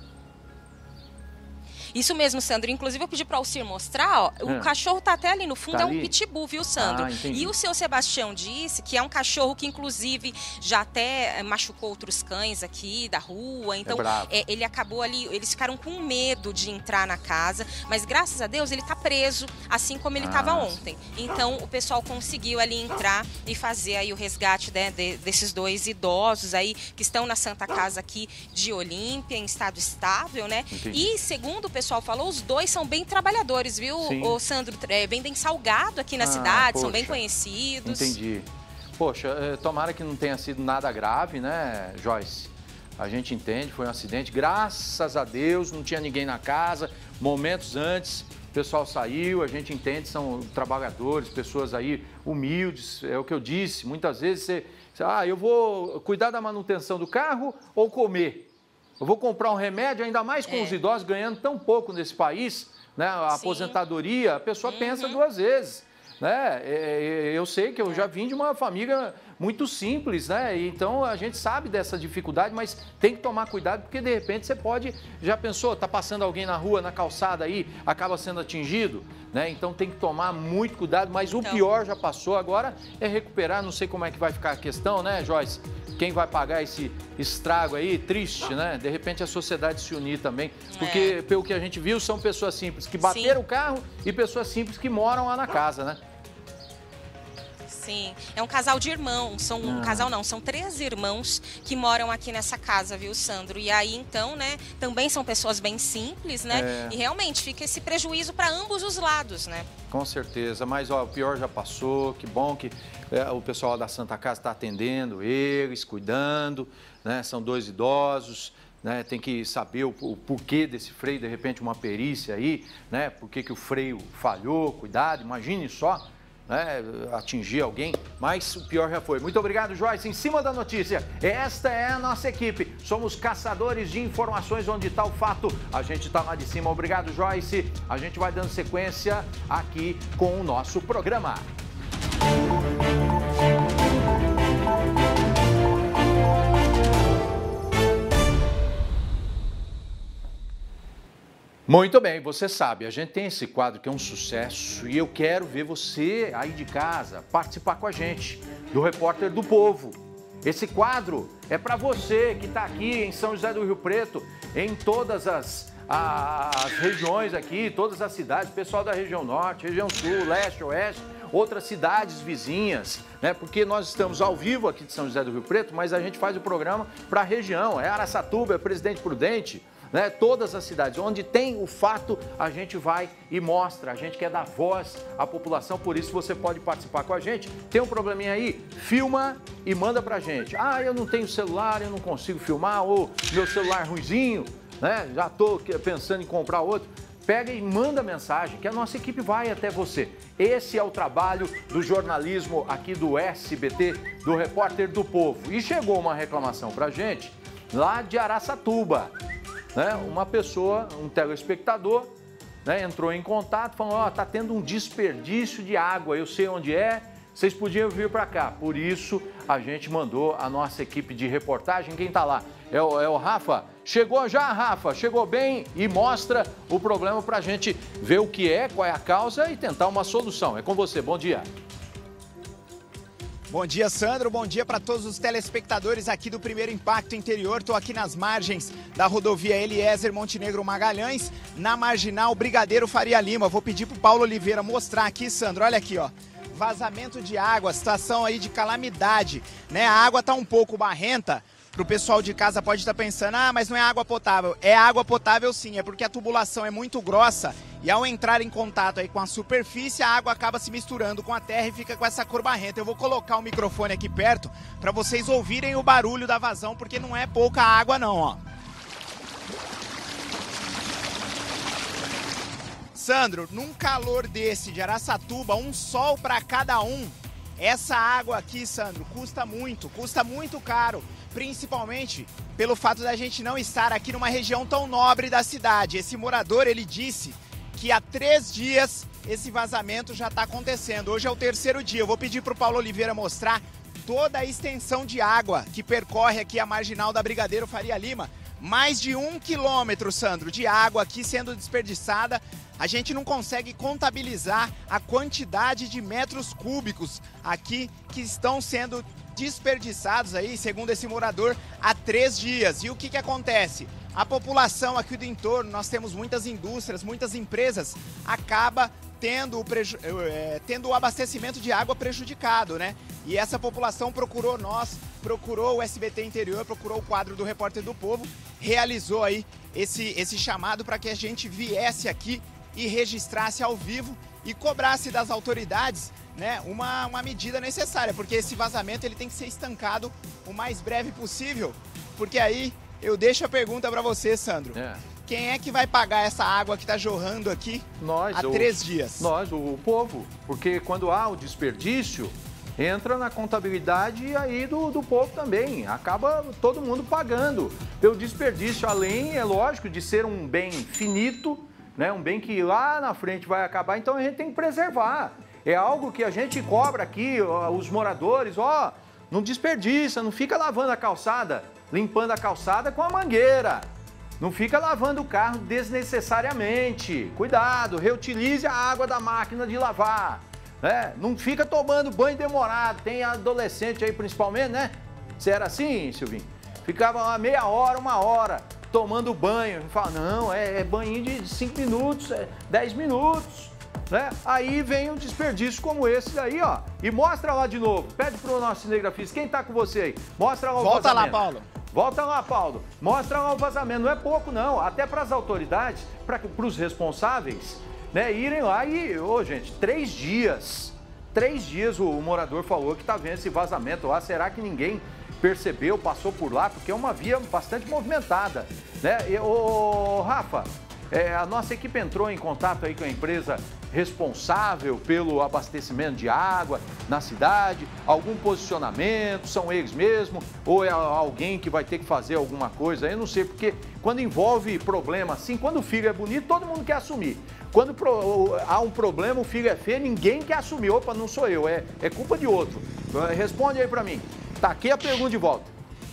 Isso mesmo, Sandro. Inclusive, eu pedi para o Alcir mostrar, ó, o cachorro tá até ali no fundo,
tá
é um pitbull, viu, Sandro? E o seu Sebastião disse que é um cachorro que, inclusive, já até machucou outros cães aqui da rua. Então, ele acabou ali, eles ficaram com medo de entrar na casa, mas graças a Deus ele tá preso, assim como ele estava ontem. Então, o pessoal conseguiu ali entrar e fazer aí o resgate, né, desses 2 idosos aí que estão na Santa Casa aqui de Olímpia, em estado estável, né? E, segundo o pessoal falou, os 2 são bem trabalhadores, viu, ô Sandro? Vendem salgado aqui na cidade, são bem conhecidos.
Entendi. Poxa, tomara que não tenha sido nada grave, né, Joyce? A gente entende, foi um acidente, graças a Deus, não tinha ninguém na casa, momentos antes, o pessoal saiu, a gente entende, são trabalhadores, pessoas aí humildes, é o que eu disse, muitas vezes eu vou cuidar da manutenção do carro ou comer? Eu vou comprar um remédio, ainda mais com os idosos ganhando tão pouco nesse país, né? A aposentadoria, a pessoa pensa 2 vezes, né? Eu sei que eu já vim de uma família muito simples, né? Então a gente sabe dessa dificuldade, mas tem que tomar cuidado porque de repente você pode, já pensou, tá passando alguém na rua, na calçada aí, acaba sendo atingido, né? Então tem que tomar muito cuidado, mas o pior já passou, agora é recuperar, não sei como é que vai ficar a questão, né, Joyce? Quem vai pagar esse estrago aí, triste, né? De repente a sociedade se unir também, porque pelo que a gente viu, são pessoas simples que bateram o carro e pessoas simples que moram lá na casa, né?
Sim, é um casal de irmãos, são 3 irmãos que moram aqui nessa casa, viu, Sandro? E aí, então, né, também são pessoas bem simples, né? E realmente fica esse prejuízo para ambos os lados, né?
Com certeza, mas ó, o pior já passou, que bom que o pessoal da Santa Casa está atendendo eles, cuidando, né? São 2 idosos, né? Tem que saber o porquê desse freio, de repente uma perícia aí, né? Por que o freio falhou, cuidado, imagine só, né, atingir alguém, mas o pior já foi. Muito obrigado, Joyce. Em cima da notícia, esta é a nossa equipe. Somos caçadores de informações. Onde está o fato, a gente está lá de cima. Obrigado, Joyce. A gente vai dando sequência aqui com o nosso programa. Muito bem, você sabe, a gente tem esse quadro que é um sucesso e eu quero ver você aí de casa participar com a gente do Repórter do Povo. Esse quadro é para você que está aqui em São José do Rio Preto, em todas as regiões aqui, todas as cidades, pessoal da região norte, região sul, leste, oeste, outras cidades vizinhas, né? Porque nós estamos ao vivo aqui de São José do Rio Preto, mas a gente faz o programa para a região, é Araçatuba, é Presidente Prudente, né? Todas as cidades onde tem o fato, a gente vai e mostra, a gente quer dar voz à população, por isso você pode participar com a gente. Tem um probleminha aí? Filma e manda pra gente. Ah, eu não tenho celular, eu não consigo filmar, ou meu celular é ruizinho, né? Já tô pensando em comprar outro. Pega e manda mensagem, que a nossa equipe vai até você. Esse é o trabalho do jornalismo aqui do SBT, do Repórter do Povo. E chegou uma reclamação pra gente lá de Araçatuba. Né? Uma pessoa, um telespectador, né, entrou em contato falando, ó, tá tendo um desperdício de água, eu sei onde é, vocês podiam vir para cá. Por isso, a gente mandou a nossa equipe de reportagem. Quem tá lá? É o Rafa. Chegou já, Rafa? Chegou bem e mostra o problema para a gente ver o que é, qual é a causa e tentar uma solução. É com você, bom dia.
Bom dia, Sandro. Bom dia para todos os telespectadores aqui do Primeiro Impacto Interior. Estou aqui nas margens da rodovia Eliezer Montenegro Magalhães, na Marginal Brigadeiro Faria Lima. Vou pedir para o Paulo Oliveira mostrar aqui, Sandro. Olha aqui, ó. Vazamento de água, situação aí de calamidade, né? A água tá um pouco barrenta. Para o pessoal de casa pode estar pensando, ah, mas não é água potável. É água potável sim, é porque a tubulação é muito grossa e ao entrar em contato aí com a superfície, a água acaba se misturando com a terra e fica com essa cor barrenta. Eu vou colocar o microfone aqui perto para vocês ouvirem o barulho da vazão, porque não é pouca água não, ó. Sandro, num calor desse de Araçatuba, um sol para cada um, essa água aqui, Sandro, custa muito caro. Principalmente pelo fato da gente não estar aqui numa região tão nobre da cidade. Esse morador, ele disse que há 3 dias esse vazamento já está acontecendo. Hoje é o 3º dia. Eu vou pedir para o Paulo Oliveira mostrar toda a extensão de água que percorre aqui a marginal da Brigadeiro Faria Lima. Mais de 1 quilômetro, Sandro, de água aqui sendo desperdiçada. A gente não consegue contabilizar a quantidade de metros cúbicos aqui que estão sendo desperdiçados aí, segundo esse morador, há 3 dias. E o que acontece? A população aqui do entorno, nós temos muitas indústrias, muitas empresas, acaba tendo o abastecimento de água prejudicado, né? E essa população procurou procurou o SBT Interior, procurou o quadro do Repórter do Povo, realizou aí esse chamado para que a gente viesse aqui e registrasse ao vivo e cobrasse das autoridades, né, uma medida necessária, porque esse vazamento ele tem que ser estancado o mais breve possível, porque aí eu deixo a pergunta para você, Sandro. Quem é que vai pagar essa água que está jorrando aqui há 3 dias?
Nós, o povo, porque quando há o desperdício, entra na contabilidade aí do povo também, acaba todo mundo pagando pelo desperdício, além, é lógico, de ser um bem finito, né, um bem que lá na frente vai acabar, então a gente tem que preservar. É algo que a gente cobra aqui, os moradores, não desperdiça, não fica lavando a calçada, limpando a calçada com a mangueira. Não fica lavando o carro desnecessariamente. Cuidado, reutilize a água da máquina de lavar. Né? Não fica tomando banho demorado. Tem adolescente aí principalmente, né? Você era assim, Silvinho? Ficava uma meia hora, 1 hora, tomando banho. Fala, não, é banho de 5 minutos, 10 minutos. Né? Aí vem um desperdício como esse daí, ó. E mostra lá de novo. Pede pro nosso cinegrafista, quem tá com você aí? Mostra lá o
Volta
vazamento.
lá, Paulo.
Volta lá, Paulo. Mostra lá o vazamento. Não é pouco, não. Até para as autoridades, para os responsáveis, né, irem lá e, gente, 3 dias. 3 dias o morador falou que tá vendo esse vazamento lá. Será que ninguém percebeu, passou por lá? Porque é uma via bastante movimentada, né? Rafa, a nossa equipe entrou em contato aí com a empresa responsável pelo abastecimento de água na cidade, algum posicionamento, são eles mesmo, ou é alguém que vai ter que fazer alguma coisa, eu não sei, porque quando envolve problema assim, quando o filho é bonito, todo mundo quer assumir. Quando há um problema, o filho é feio, ninguém quer assumir. Opa, não sou eu, é culpa de outro. Responde aí pra mim. Tá aqui a pergunta de volta.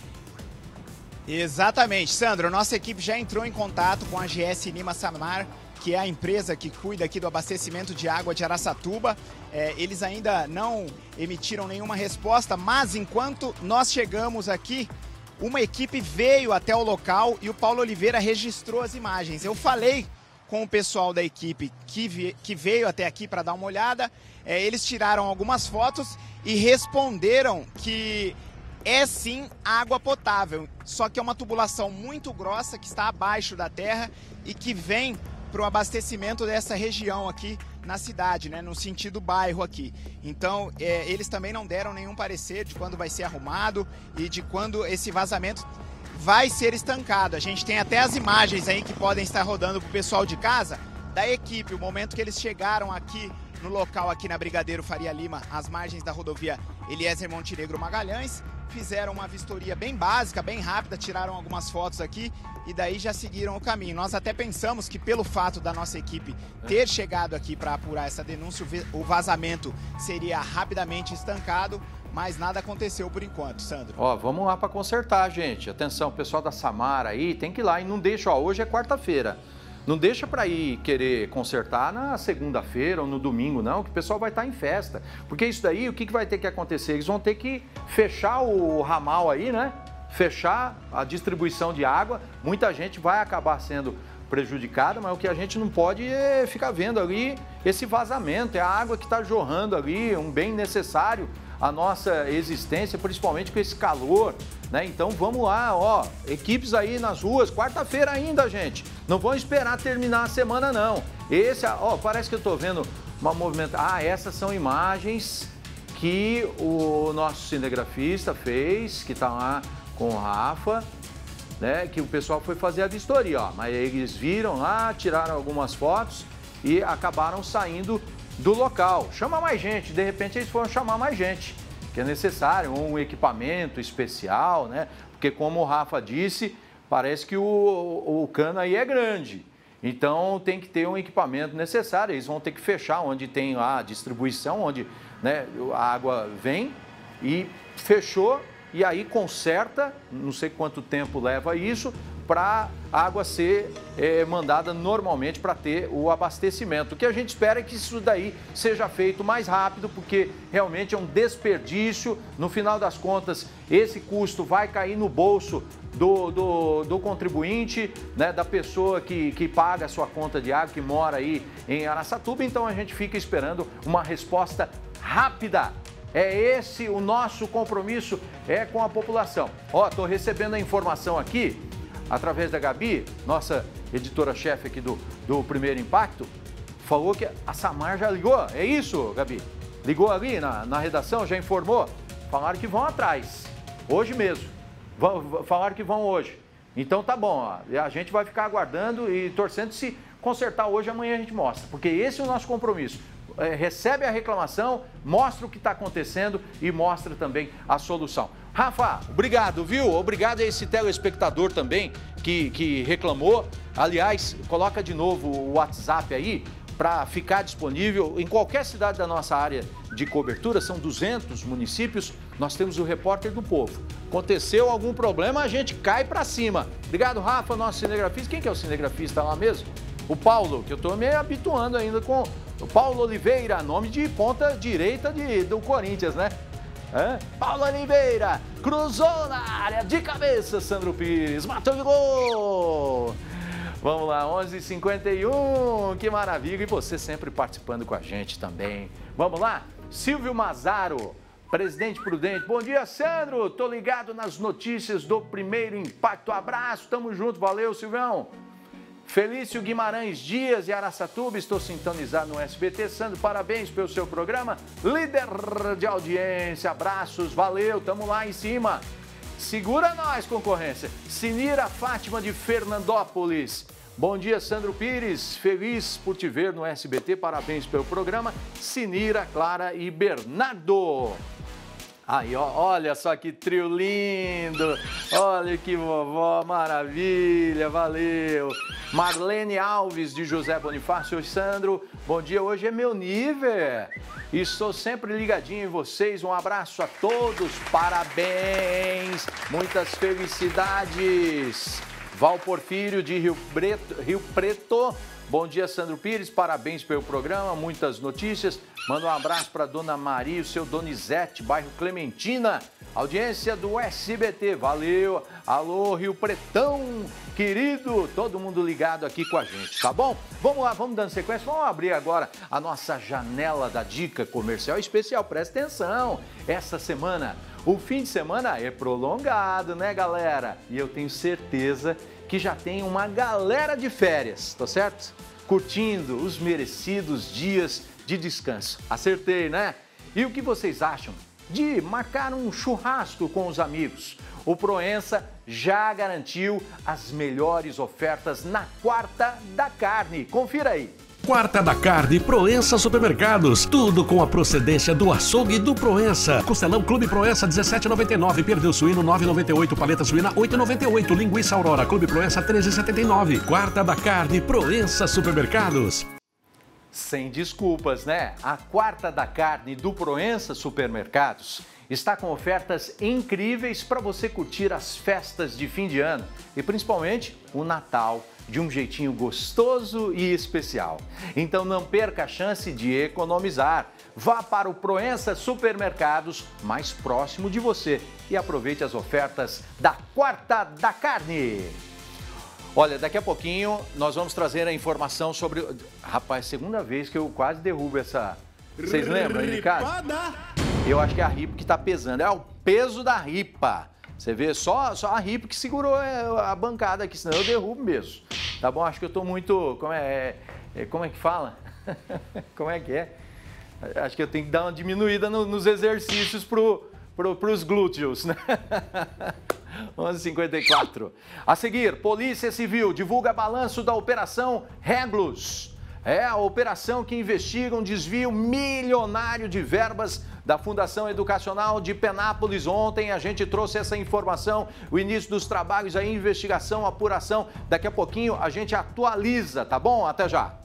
Exatamente, Sandro, nossa equipe já entrou em contato com a GS Lima Samar, que é a empresa que cuida aqui do abastecimento de água de Araçatuba. Eles ainda não emitiram nenhuma resposta, mas enquanto nós chegamos aqui, uma equipe veio até o local e o Paulo Oliveira registrou as imagens. Eu falei com o pessoal da equipe que veio até aqui para dar uma olhada, eles tiraram algumas fotos e responderam que é sim água potável, só que é uma tubulação muito grossa que está abaixo da terra e que vem para o abastecimento dessa região aqui na cidade, né, no sentido bairro aqui. Então, eles também não deram nenhum parecer de quando vai ser arrumado e de quando esse vazamento vai ser estancado. A gente tem até as imagens aí que podem estar rodando para o pessoal de casa da equipe, o momento que eles chegaram aqui no local, aqui na Brigadeiro Faria Lima, às margens da rodovia Eliezer Montenegro Magalhães, fizeram uma vistoria bem básica, bem rápida, tiraram algumas fotos aqui e daí já seguiram o caminho. Nós até pensamos que pelo fato da nossa equipe ter chegado aqui para apurar essa denúncia, o vazamento seria rapidamente estancado, mas nada aconteceu por enquanto, Sandro.
Vamos lá para consertar, gente. Atenção, pessoal da Samar aí, tem que ir lá e não deixa, hoje é quarta-feira. Não deixa para ir querer consertar na segunda-feira ou no domingo, não, que o pessoal vai estar em festa. Porque isso daí, o que vai ter que acontecer? Eles vão ter que fechar o ramal aí, né? Fechar a distribuição de água. Muita gente vai acabar sendo prejudicada, mas o que a gente não pode é ficar vendo ali esse vazamento. É a água que está jorrando ali, um bem necessário à nossa existência, principalmente com esse calor, né? Então vamos lá, equipes aí nas ruas, quarta-feira ainda, gente. Não vão esperar terminar a semana, não. Parece que eu tô vendo uma movimentação. Essas são imagens que o nosso cinegrafista fez, que tá lá com o Rafa, né? Que o pessoal foi fazer a vistoria, mas eles viram lá, tiraram algumas fotos e acabaram saindo do local. Chama mais gente, de repente eles foram chamar mais gente, que é necessário, um equipamento especial, né? porque como o Rafa disse, parece que o cano aí é grande. Então tem que ter um equipamento necessário, eles vão ter que fechar onde tem a distribuição, onde, né, a água vem e fechou e aí conserta, não sei quanto tempo leva isso, para a água ser mandada normalmente para ter o abastecimento. O que a gente espera é que isso daí seja feito mais rápido, porque realmente é um desperdício. No final das contas, esse custo vai cair no bolso do contribuinte, né, da pessoa que paga a sua conta de água, que mora aí em Araçatuba. Então a gente fica esperando uma resposta rápida. É esse o nosso compromisso, é com a população. Ó, estou recebendo a informação aqui, através da Gabi, nossa editora-chefe aqui do Primeiro Impacto, falou que a Samar já ligou. É isso, Gabi? Ligou ali na redação, já informou? Falaram que vão atrás, hoje mesmo. Falaram que vão hoje. Então tá bom, ó. A gente vai ficar aguardando e torcendo. Se consertar hoje, amanhã a gente mostra, porque esse é o nosso compromisso. Recebe a reclamação, mostra o que está acontecendo e mostra também a solução. Rafa, obrigado, viu? Obrigado a esse telespectador também que reclamou. Aliás, coloca de novo o WhatsApp aí para ficar disponível em qualquer cidade da nossa área de cobertura. São 200 municípios, nós temos o Repórter do Povo. Aconteceu algum problema, a gente cai para cima. Obrigado, Rafa, nosso cinegrafista. Quem que é o cinegrafista lá mesmo? O Paulo, que eu estou me habituando ainda com o Paulo Oliveira, nome de ponta direita do Corinthians, né? Paulo Oliveira, cruzou na área, de cabeça, Sandro Pires, matou o gol! Vamos lá, 11h51, que maravilha, e você sempre participando com a gente também. Vamos lá, Silvio Mazaro, Presidente Prudente. Bom dia, Sandro, tô ligado nas notícias do Primeiro Impacto, abraço, tamo junto, valeu, Silvão. Felício Guimarães Dias de Araçatuba, estou sintonizado no SBT. Sandro, parabéns pelo seu programa, líder de audiência, abraços, valeu, tamo lá em cima. Segura nós, concorrência. Sinira Fátima de Fernandópolis. Bom dia, Sandro Pires, feliz por te ver no SBT, parabéns pelo programa. Sinira, Clara e Bernardo. Aí, ó, olha só que trio lindo, olha que vovó, maravilha, valeu. Marlene Alves, de José Bonifácio. Oi, Sandro, bom dia, hoje é meu nível. Estou sempre ligadinho em vocês, um abraço a todos, parabéns, muitas felicidades. Val Porfírio, de Rio Preto. Bom dia, Sandro Pires, parabéns pelo programa, muitas notícias. Manda um abraço para Dona Maria e o seu Donizete, bairro Clementina. Audiência do SBT, valeu. Alô, Rio Pretão, querido, todo mundo ligado aqui com a gente, tá bom? Vamos lá, vamos dando sequência, vamos abrir agora a nossa janela da dica comercial especial, presta atenção. Essa semana, o fim de semana é prolongado, né, galera? E eu tenho certeza que já tem uma galera de férias, tá certo? Curtindo os merecidos dias de descanso. Acertei, né? E o que vocês acham de marcar um churrasco com os amigos? O Proença já garantiu as melhores ofertas na Quarta da Carne. Confira aí.
Quarta da Carne, Proença Supermercados. Tudo com a procedência do açougue do Proença. Costelão Clube Proença, R$ 17,99. Pernil suíno, R$ 9,98. Paleta suína, R$ 8,98. Linguiça Aurora Clube Proença, R$ 13,79. Quarta da Carne, Proença Supermercados.
Sem desculpas, né? A Quarta da Carne do Proença Supermercados está com ofertas incríveis para você curtir as festas de fim de ano e principalmente o Natal de um jeitinho gostoso e especial. Então não perca a chance de economizar. Vá para o Proença Supermercados mais próximo de você e aproveite as ofertas da Quarta da Carne. Olha, daqui a pouquinho nós vamos trazer a informação sobre... Rapaz, segunda vez que eu quase derrubo essa... Vocês lembram aí de casa? Eu acho que é a ripa que está pesando. É o peso da ripa. Você vê, só a ripa que segurou a bancada aqui, senão eu derrubo mesmo. Tá bom? Acho que eu estou muito... Como é que fala? Como é que é? Acho que eu tenho que dar uma diminuída nos exercícios pros glúteos, né? 11h54. A seguir, Polícia Civil divulga balanço da Operação Regulus. É a operação que investiga um desvio milionário de verbas da Fundação Educacional de Penápolis. Ontem a gente trouxe essa informação, o início dos trabalhos aí, investigação, apuração. Daqui a pouquinho a gente atualiza, tá bom? Até já.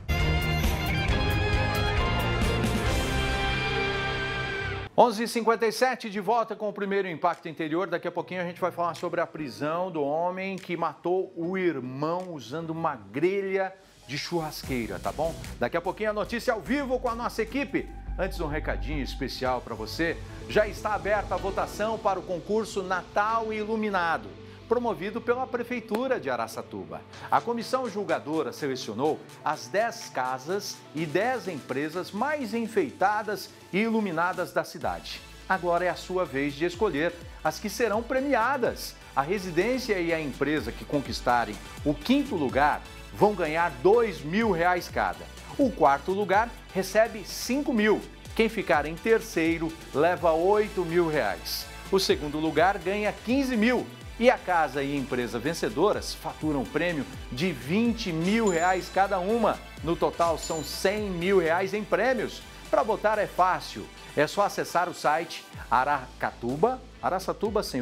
Onze h 57 de volta com o primeiro Impacto Interior. Daqui a pouquinho a gente vai falar sobre a prisão do homem que matou o irmão usando uma grelha de churrasqueira, tá bom? Daqui a pouquinho a notícia ao vivo com a nossa equipe. Antes, um recadinho especial para você. Já está aberta a votação para o concurso Natal Iluminado, promovido pela Prefeitura de Araçatuba. A comissão julgadora selecionou as 10 casas e 10 empresas mais enfeitadas e iluminadas da cidade. Agora é a sua vez de escolher as que serão premiadas. A residência e a empresa que conquistarem o 5º lugar vão ganhar R$2.000 cada. O 4º lugar recebe R$5.000. Quem ficar em terceiro leva R$8.000. O 2º lugar ganha R$15.000. E a casa e empresa vencedoras faturam um prêmio de R$20.000 cada uma. No total, são R$100.000 em prêmios. Para votar é fácil. É só acessar o site Araçatuba, sem o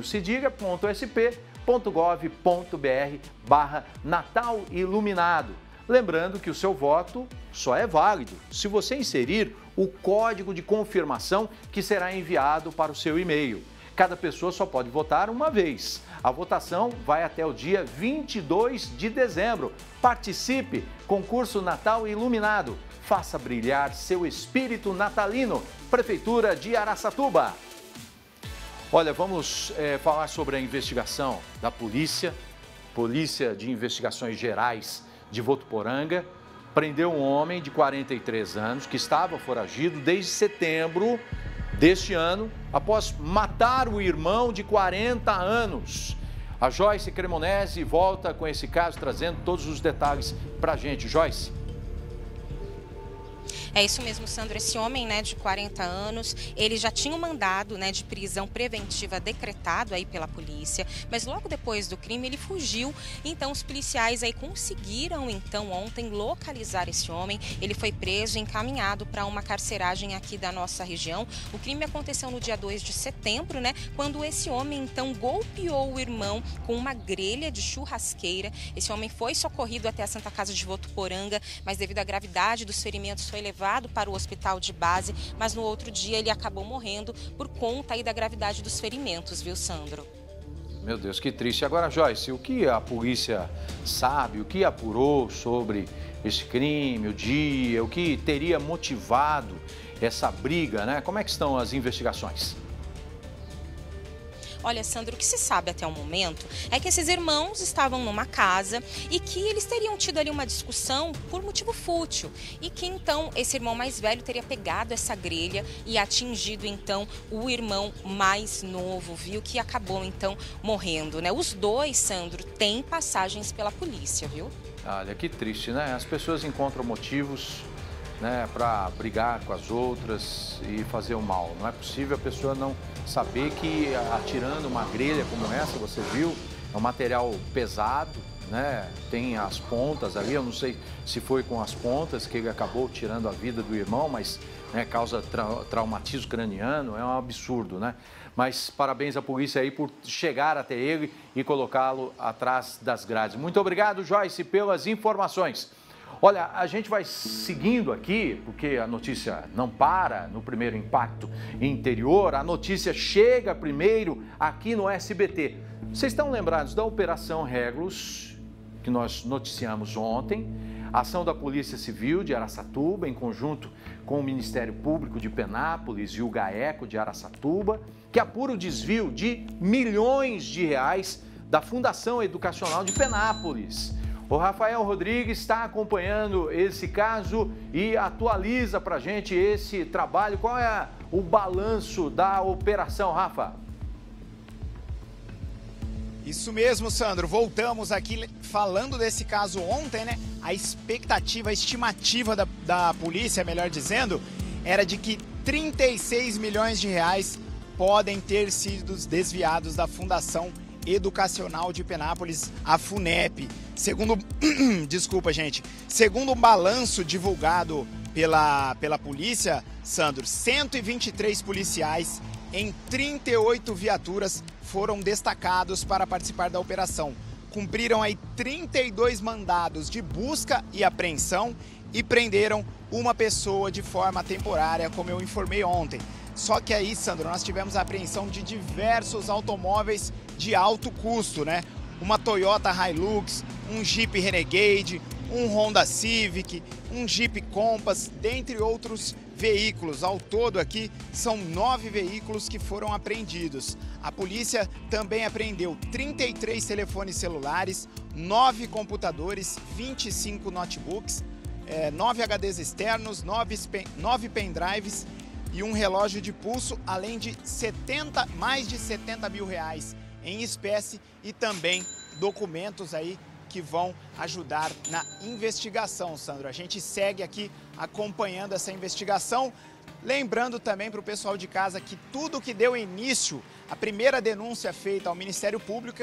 cediga.sp.gov.br/Natal Iluminado. Lembrando que o seu voto só é válido se você inserir o código de confirmação que será enviado para o seu e-mail. Cada pessoa só pode votar uma vez. A votação vai até o dia 22 de dezembro. Participe! Concurso Natal Iluminado. Faça brilhar seu espírito natalino. Prefeitura de Araçatuba. Olha, vamos falar sobre a investigação da Polícia de Investigações Gerais de Votuporanga. Prendeu um homem de 43 anos que estava foragido desde setembro deste ano, após matar o irmão de 40 anos. A Joyce Cremonese volta com esse caso, trazendo todos os detalhes para a gente. Joyce.
É isso mesmo, Sandro. Esse homem, de 40 anos, ele já tinha um mandado, de prisão preventiva decretado aí pela polícia, mas logo depois do crime ele fugiu. Então os policiais aí conseguiram ontem localizar esse homem. Ele foi preso e encaminhado para uma carceragem aqui da nossa região. O crime aconteceu no dia 2 de setembro, quando esse homem então golpeou o irmão com uma grelha de churrasqueira. Esse homem foi socorrido até a Santa Casa de Votuporanga, mas devido à gravidade dos ferimentos foi levado para o hospital de base, mas no outro dia ele acabou morrendo por conta aí da gravidade dos ferimentos, viu, Sandro?
Meu Deus, que triste. Agora, Joyce, o que a polícia sabe, o que apurou sobre esse crime, o dia, o que teria motivado essa briga, Como é que estão as investigações?
Olha, Sandro, o que se sabe até o momento é que esses irmãos estavam numa casa e que eles teriam tido ali uma discussão por motivo fútil e que então esse irmão mais velho teria pegado essa grelha e atingido então o irmão mais novo, viu, que acabou então morrendo, Os dois, Sandro, têm passagens pela polícia, viu?
Olha, que triste, As pessoas encontram motivos, para brigar com as outras e fazer o mal. Não é possível a pessoa não saber que atirando uma grelha como essa, você viu, é um material pesado, Tem as pontas ali, eu não sei se foi com as pontas que ele acabou tirando a vida do irmão, mas causa traumatismo craniano, é um absurdo, Mas parabéns à polícia aí por chegar até ele e colocá-lo atrás das grades. Muito obrigado, Joyce, pelas informações. Olha, a gente vai seguindo aqui, porque a notícia não para no primeiro Impacto Interior, a notícia chega primeiro aqui no SBT. Vocês estão lembrados da Operação Regulus, que nós noticiamos ontem, a ação da Polícia Civil de Araçatuba, em conjunto com o Ministério Público de Penápolis e o GAECO de Araçatuba, que apura o desvio de milhões de reais da Fundação Educacional de Penápolis. O Rafael Rodrigues está acompanhando esse caso e atualiza para a gente esse trabalho. Qual é o balanço da operação, Rafa?
Isso mesmo, Sandro. Voltamos aqui falando desse caso ontem, A expectativa, a estimativa da polícia, melhor dizendo, era de que 36 milhões de reais podem ter sido desviados da Fundação Educacional de Penápolis, a FUNEP. Segundo um balanço divulgado pela polícia, Sandro, 123 policiais em 38 viaturas foram destacados para participar da operação. Cumpriram aí 32 mandados de busca e apreensão e prenderam uma pessoa de forma temporária, como eu informei ontem. Só que aí, Sandro, nós tivemos a apreensão de diversos automóveis de alto custo, né? Uma Toyota Hilux, um Jeep Renegade, um Honda Civic, um Jeep Compass, dentre outros veículos. Ao todo aqui são 9 veículos que foram apreendidos. A polícia também apreendeu 33 telefones celulares, 9 computadores, 25 notebooks, 9 HDs externos, 9 pendrives e um relógio de pulso, além de mais de 70 mil reais em espécie e também documentos aí que vão ajudar na investigação, Sandro. A gente segue aqui acompanhando essa investigação. Lembrando também para o pessoal de casa que tudo que deu início, a primeira denúncia feita ao Ministério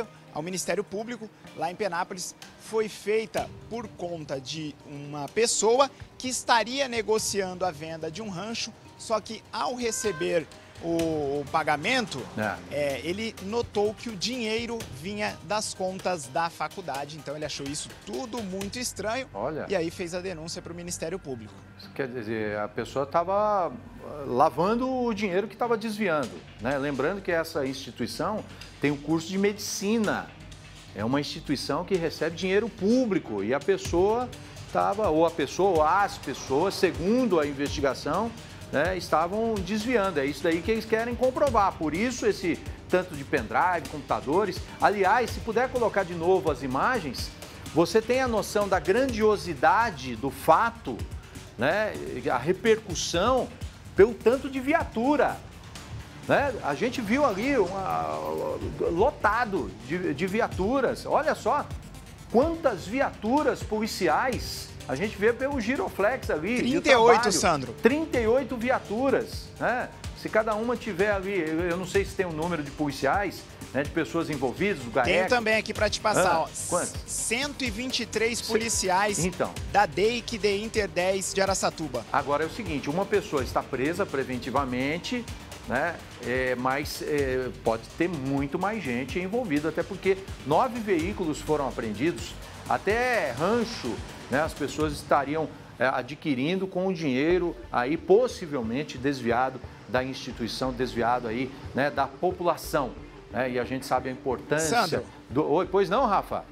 Público, lá em Penápolis, foi feita por conta de uma pessoa que estaria negociando a venda de um rancho, só que ao receber o pagamento, ele notou que o dinheiro vinha das contas da faculdade, então ele achou isso tudo muito estranho.
Olha.
E aí fez a denúncia para o Ministério Público.
Quer dizer, a pessoa estava lavando o dinheiro que estava desviando, né? Lembrando que essa instituição tem um curso de medicina, é uma instituição que recebe dinheiro público e a pessoa estava, ou as pessoas, segundo a investigação, né, estavam desviando. É isso daí que eles querem comprovar. Por isso esse tanto de pendrive, computadores. Aliás, se puder colocar de novo as imagens, você tem a noção da grandiosidade do fato, né, a repercussão pelo tanto de viatura. Né? A gente viu ali lotado de viaturas. Olha só quantas viaturas policiais. A gente vê pelo giroflex ali.
38, Sandro.
38 viaturas, né? Se cada uma tiver ali, eu não sei se tem um número de policiais, né, de pessoas envolvidas, do GAEC.
Tenho também aqui para te passar, ó.
Quantos?
123 policiais da DEIC de Inter 10 de Araçatuba.
Agora é o seguinte, uma pessoa está presa preventivamente, né? Mas pode ter muito mais gente envolvida, até porque 9 veículos foram apreendidos, até rancho, né, as pessoas estariam adquirindo com o dinheiro aí possivelmente desviado da instituição, desviado aí, né, da população. Né, e a gente sabe a importância do... Oi, pois não, Rafa?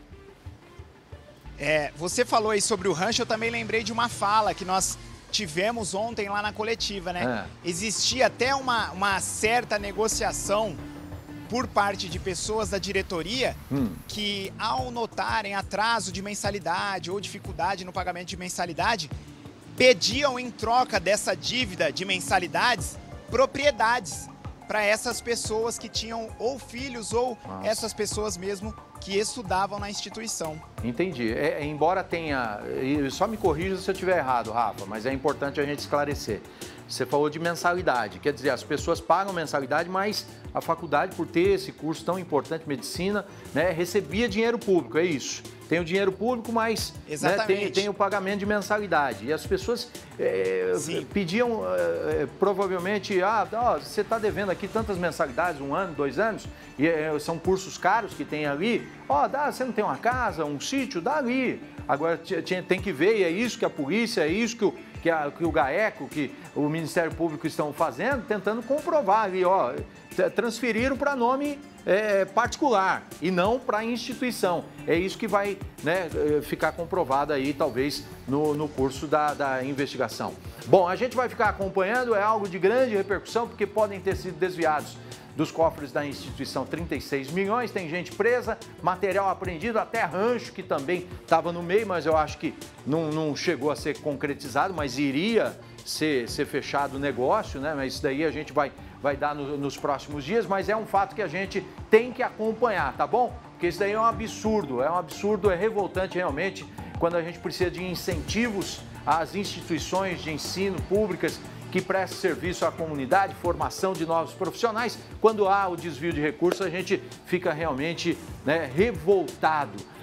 Você falou aí sobre o rancho, eu também lembrei de uma fala que nós tivemos ontem lá na coletiva, né? Existia até uma certa negociação por parte de pessoas da diretoria que, ao notarem atraso de mensalidade ou dificuldade no pagamento de mensalidade, pediam em troca dessa dívida de mensalidades propriedades para essas pessoas que tinham ou filhos ou essas pessoas mesmo que estudavam na instituição.
Entendi. Embora tenha... Só me corrija se eu estiver errado, Rafa, mas é importante a gente esclarecer. Você falou de mensalidade, quer dizer, as pessoas pagam mensalidade, mas a faculdade, por ter esse curso tão importante, medicina, né, recebia dinheiro público, é isso. Tem o dinheiro público, mas né, tem o pagamento de mensalidade. E as pessoas pediam, provavelmente, você está devendo aqui tantas mensalidades, 1 ano, 2 anos, e são cursos caros que tem ali, você não tem uma casa, um sítio, dá ali. Agora tem que ver, e é isso que a polícia, é isso que o GAECO, que o Ministério Público estão fazendo, tentando comprovar ali, transferiram para nome particular e não para a instituição. É isso que vai, né, ficar comprovado aí, talvez, no curso da investigação. Bom, a gente vai ficar acompanhando, é algo de grande repercussão, porque podem ter sido desviados dos cofres da instituição 36 milhões, tem gente presa, material apreendido, até rancho que também estava no meio, mas eu acho que não chegou a ser concretizado, mas iria ser fechado o negócio, né? Mas isso daí a gente vai dar nos próximos dias, mas é um fato que a gente tem que acompanhar, tá bom? Porque isso daí é um absurdo, é revoltante realmente, quando a gente precisa de incentivos às instituições de ensino públicas que prestam serviço à comunidade, formação de novos profissionais. Quando há o desvio de recursos, a gente fica realmente, né, revoltado.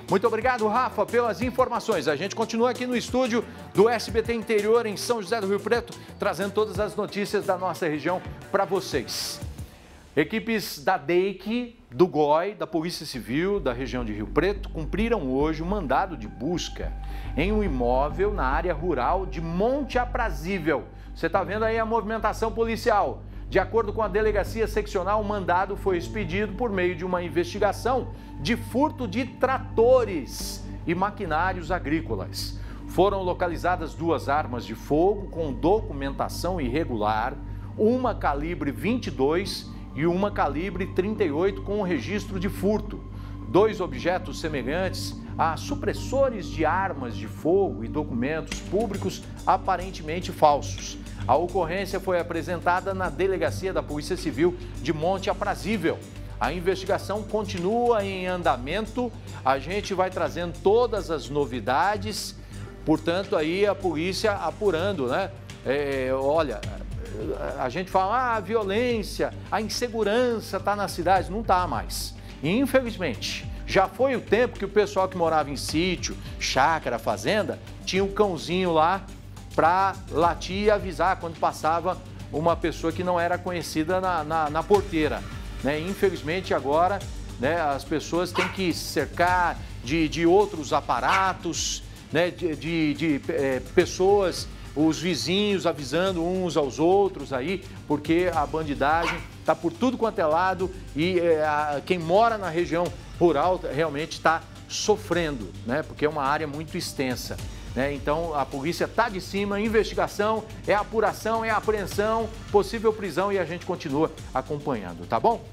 Muito obrigado, Rafa, pelas informações. A gente continua aqui no estúdio do SBT Interior, em São José do Rio Preto, trazendo todas as notícias da nossa região para vocês. Equipes da DEIC, do GOI, da Polícia Civil da região de Rio Preto, cumpriram hoje um mandado de busca em um imóvel na área rural de Monte Aprazível. Você está vendo aí a movimentação policial. De acordo com a delegacia seccional, o mandado foi expedido por meio de uma investigação de furto de tratores e maquinários agrícolas. Foram localizadas 2 armas de fogo com documentação irregular, uma calibre 22 e uma calibre 38 com registro de furto. 2 objetos semelhantes a supressores de armas de fogo e documentos públicos aparentemente falsos. A ocorrência foi apresentada na Delegacia da Polícia Civil de Monte Aprazível. A investigação continua em andamento, a gente vai trazendo todas as novidades, portanto, aí a polícia apurando, né? Olha, a gente fala, a violência, a insegurança está na cidade, não está mais. Infelizmente, já foi o tempo que o pessoal que morava em sítio, chácara, fazenda, tinha um cãozinho lá para latir e avisar quando passava uma pessoa que não era conhecida na porteira. Né? Infelizmente, agora, né, as pessoas têm que se cercar de outros aparatos, né, de pessoas, os vizinhos avisando uns aos outros aí, porque a bandidagem está por tudo quanto é lado e quem mora na região rural realmente está sofrendo, né, porque é uma área muito extensa. Então, a polícia está de cima, investigação, é apuração, é apreensão, possível prisão e a gente continua acompanhando, tá bom?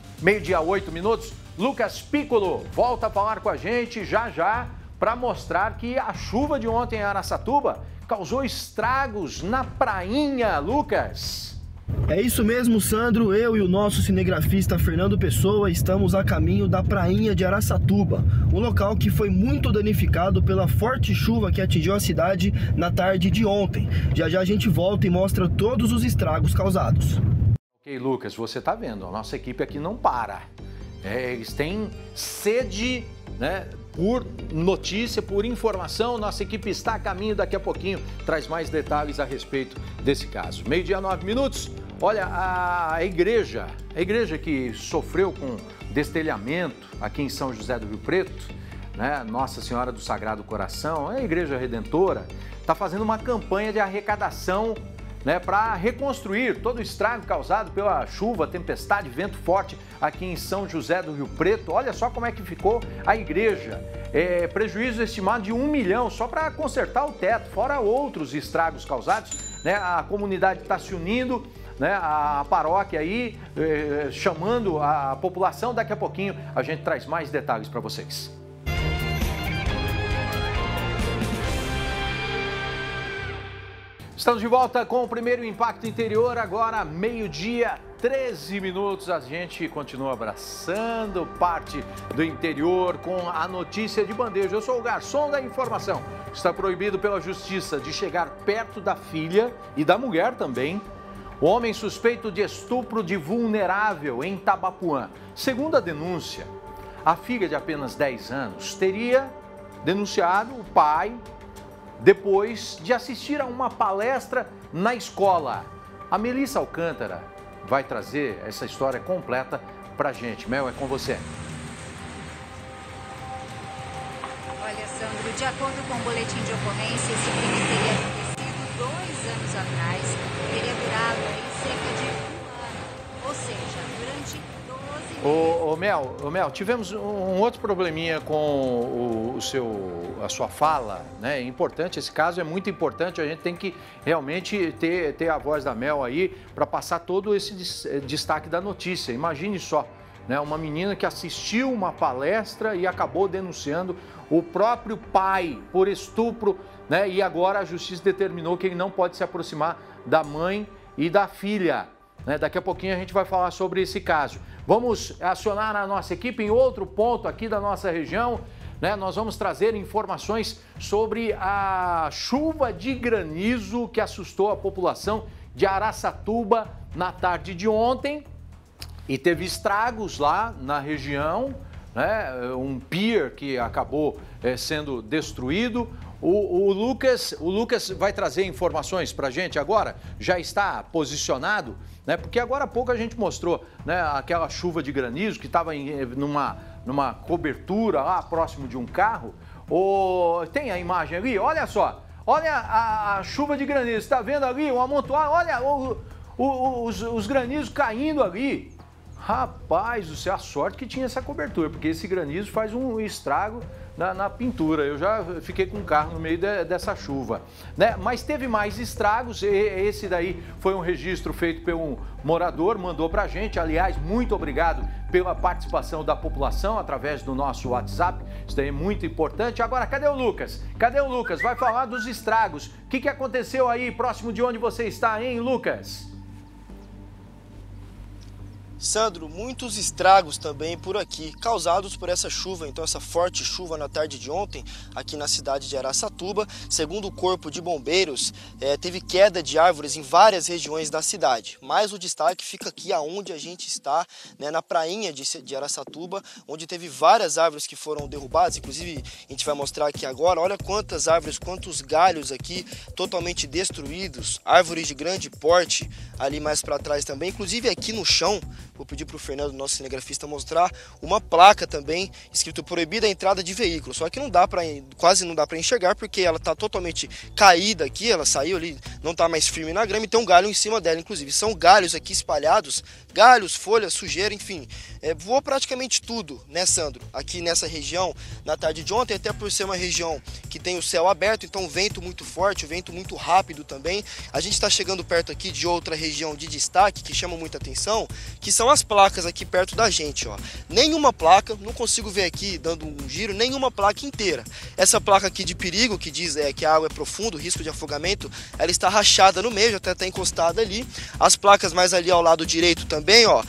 12h08, Lucas Piccolo volta a falar com a gente já para mostrar que a chuva de ontem em Araçatuba causou estragos na prainha, Lucas.
É isso mesmo, Sandro. Eu e o nosso cinegrafista Fernando Pessoa estamos a caminho da prainha de Araçatuba, um local que foi muito danificado pela forte chuva que atingiu a cidade na tarde de ontem. Já a gente volta e mostra todos os estragos causados.
Ok, Lucas, você está vendo, a nossa equipe aqui não para. Eles têm sede, né, por notícia, por informação. Nossa equipe está a caminho, daqui a pouquinho traz mais detalhes a respeito desse caso. 12h09. Olha, a igreja que sofreu com destelhamento aqui em São José do Rio Preto, né, Nossa Senhora do Sagrado Coração, a Igreja Redentora, está fazendo uma campanha de arrecadação, né, para reconstruir todo o estrago causado pela chuva, tempestade, vento forte aqui em São José do Rio Preto. Olha só como é que ficou a igreja. Prejuízo estimado de 1 milhão só para consertar o teto, fora outros estragos causados, né? A comunidade está se unindo, né? A paróquia aí chamando a população. Daqui a pouquinho a gente traz mais detalhes para vocês. Estamos de volta com o primeiro Impacto Interior, agora 12h13. A gente continua abraçando parte do interior com a notícia de bandeja. Eu sou o garçom da informação. Está proibido pela justiça de chegar perto da filha e da mulher também. O homem suspeito de estupro de vulnerável em Tabapuã. Segundo a denúncia, a filha de apenas 10 anos teria denunciado o pai depois de assistir a uma palestra na escola. A Melissa Alcântara vai trazer essa história completa pra gente. Mel, é com você.
Olha, Sandro, de acordo com o boletim de ocorrência, esse crime teria acontecido 2 anos atrás, teria durado aí cerca de 1 ano, ou seja, durante 12 meses.
Mel, tivemos um outro probleminha com a sua fala, né? É importante, esse caso é muito importante, a gente tem que realmente ter a voz da Mel aí para passar todo esse destaque da notícia. Imagine só, né? Uma menina que assistiu uma palestra e acabou denunciando o próprio pai por estupro, né? E agora a justiça determinou que ele não pode se aproximar da mãe e da filha, né? Daqui a pouquinho a gente vai falar sobre esse caso. Vamos acionar a nossa equipe em outro ponto aqui da nossa região, né? Nós vamos trazer informações sobre a chuva de granizo que assustou a população de Araçatuba na tarde de ontem e teve estragos lá na região, né? Um pier que acabou sendo destruído. O Lucas vai trazer informações para a gente agora, já está posicionado, né? Porque agora há pouco a gente mostrou, né, aquela chuva de granizo que estava numa cobertura lá próximo de um carro. Tem a imagem ali, olha só, olha a chuva de granizo, está vendo ali um amontoado, olha os granizos caindo ali. Rapaz do céu, a sorte que tinha essa cobertura, porque esse granizo faz um estrago na pintura. Eu já fiquei com o carro no meio dessa chuva, né? Mas teve mais estragos. Esse daí foi um registro feito por um morador, mandou pra gente. Aliás, muito obrigado pela participação da população através do nosso WhatsApp. Isso daí é muito importante. Agora, cadê o Lucas? Cadê o Lucas? Vai falar dos estragos. O que aconteceu aí próximo de onde você está, hein, Lucas?
Sandro, muitos estragos também por aqui, causados por essa chuva, então essa forte chuva na tarde de ontem, aqui na cidade de Araçatuba. Segundo o Corpo de Bombeiros, teve queda de árvores em várias regiões da cidade, mas o destaque fica aqui aonde a gente está, né, na prainha de Araçatuba, onde teve várias árvores que foram derrubadas. Inclusive a gente vai mostrar aqui agora, olha quantas árvores, quantos galhos aqui totalmente destruídos, árvores de grande porte ali mais para trás também, inclusive aqui no chão. Vou pedir para o Fernando, nosso cinegrafista, mostrar uma placa também escrito proibida a entrada de veículos. Só que quase não dá para enxergar porque ela está totalmente caída aqui, ela saiu ali, não está mais firme na grama e tem um galho em cima dela. Inclusive são galhos aqui espalhados, galhos, folhas, sujeira, enfim. Voou praticamente tudo, né, Sandro? Aqui nessa região, na tarde de ontem, até por ser uma região que tem o céu aberto, então vento muito forte, vento muito rápido também. A gente está chegando perto aqui de outra região de destaque que chama muita atenção, que são as placas aqui perto da gente, ó. Nenhuma placa, não consigo ver aqui dando um giro, nenhuma placa inteira. Essa placa aqui de perigo, que diz que a água é profunda, risco de afogamento, ela está rachada no meio, até está encostada ali. As placas mais ali ao lado direito também, ó,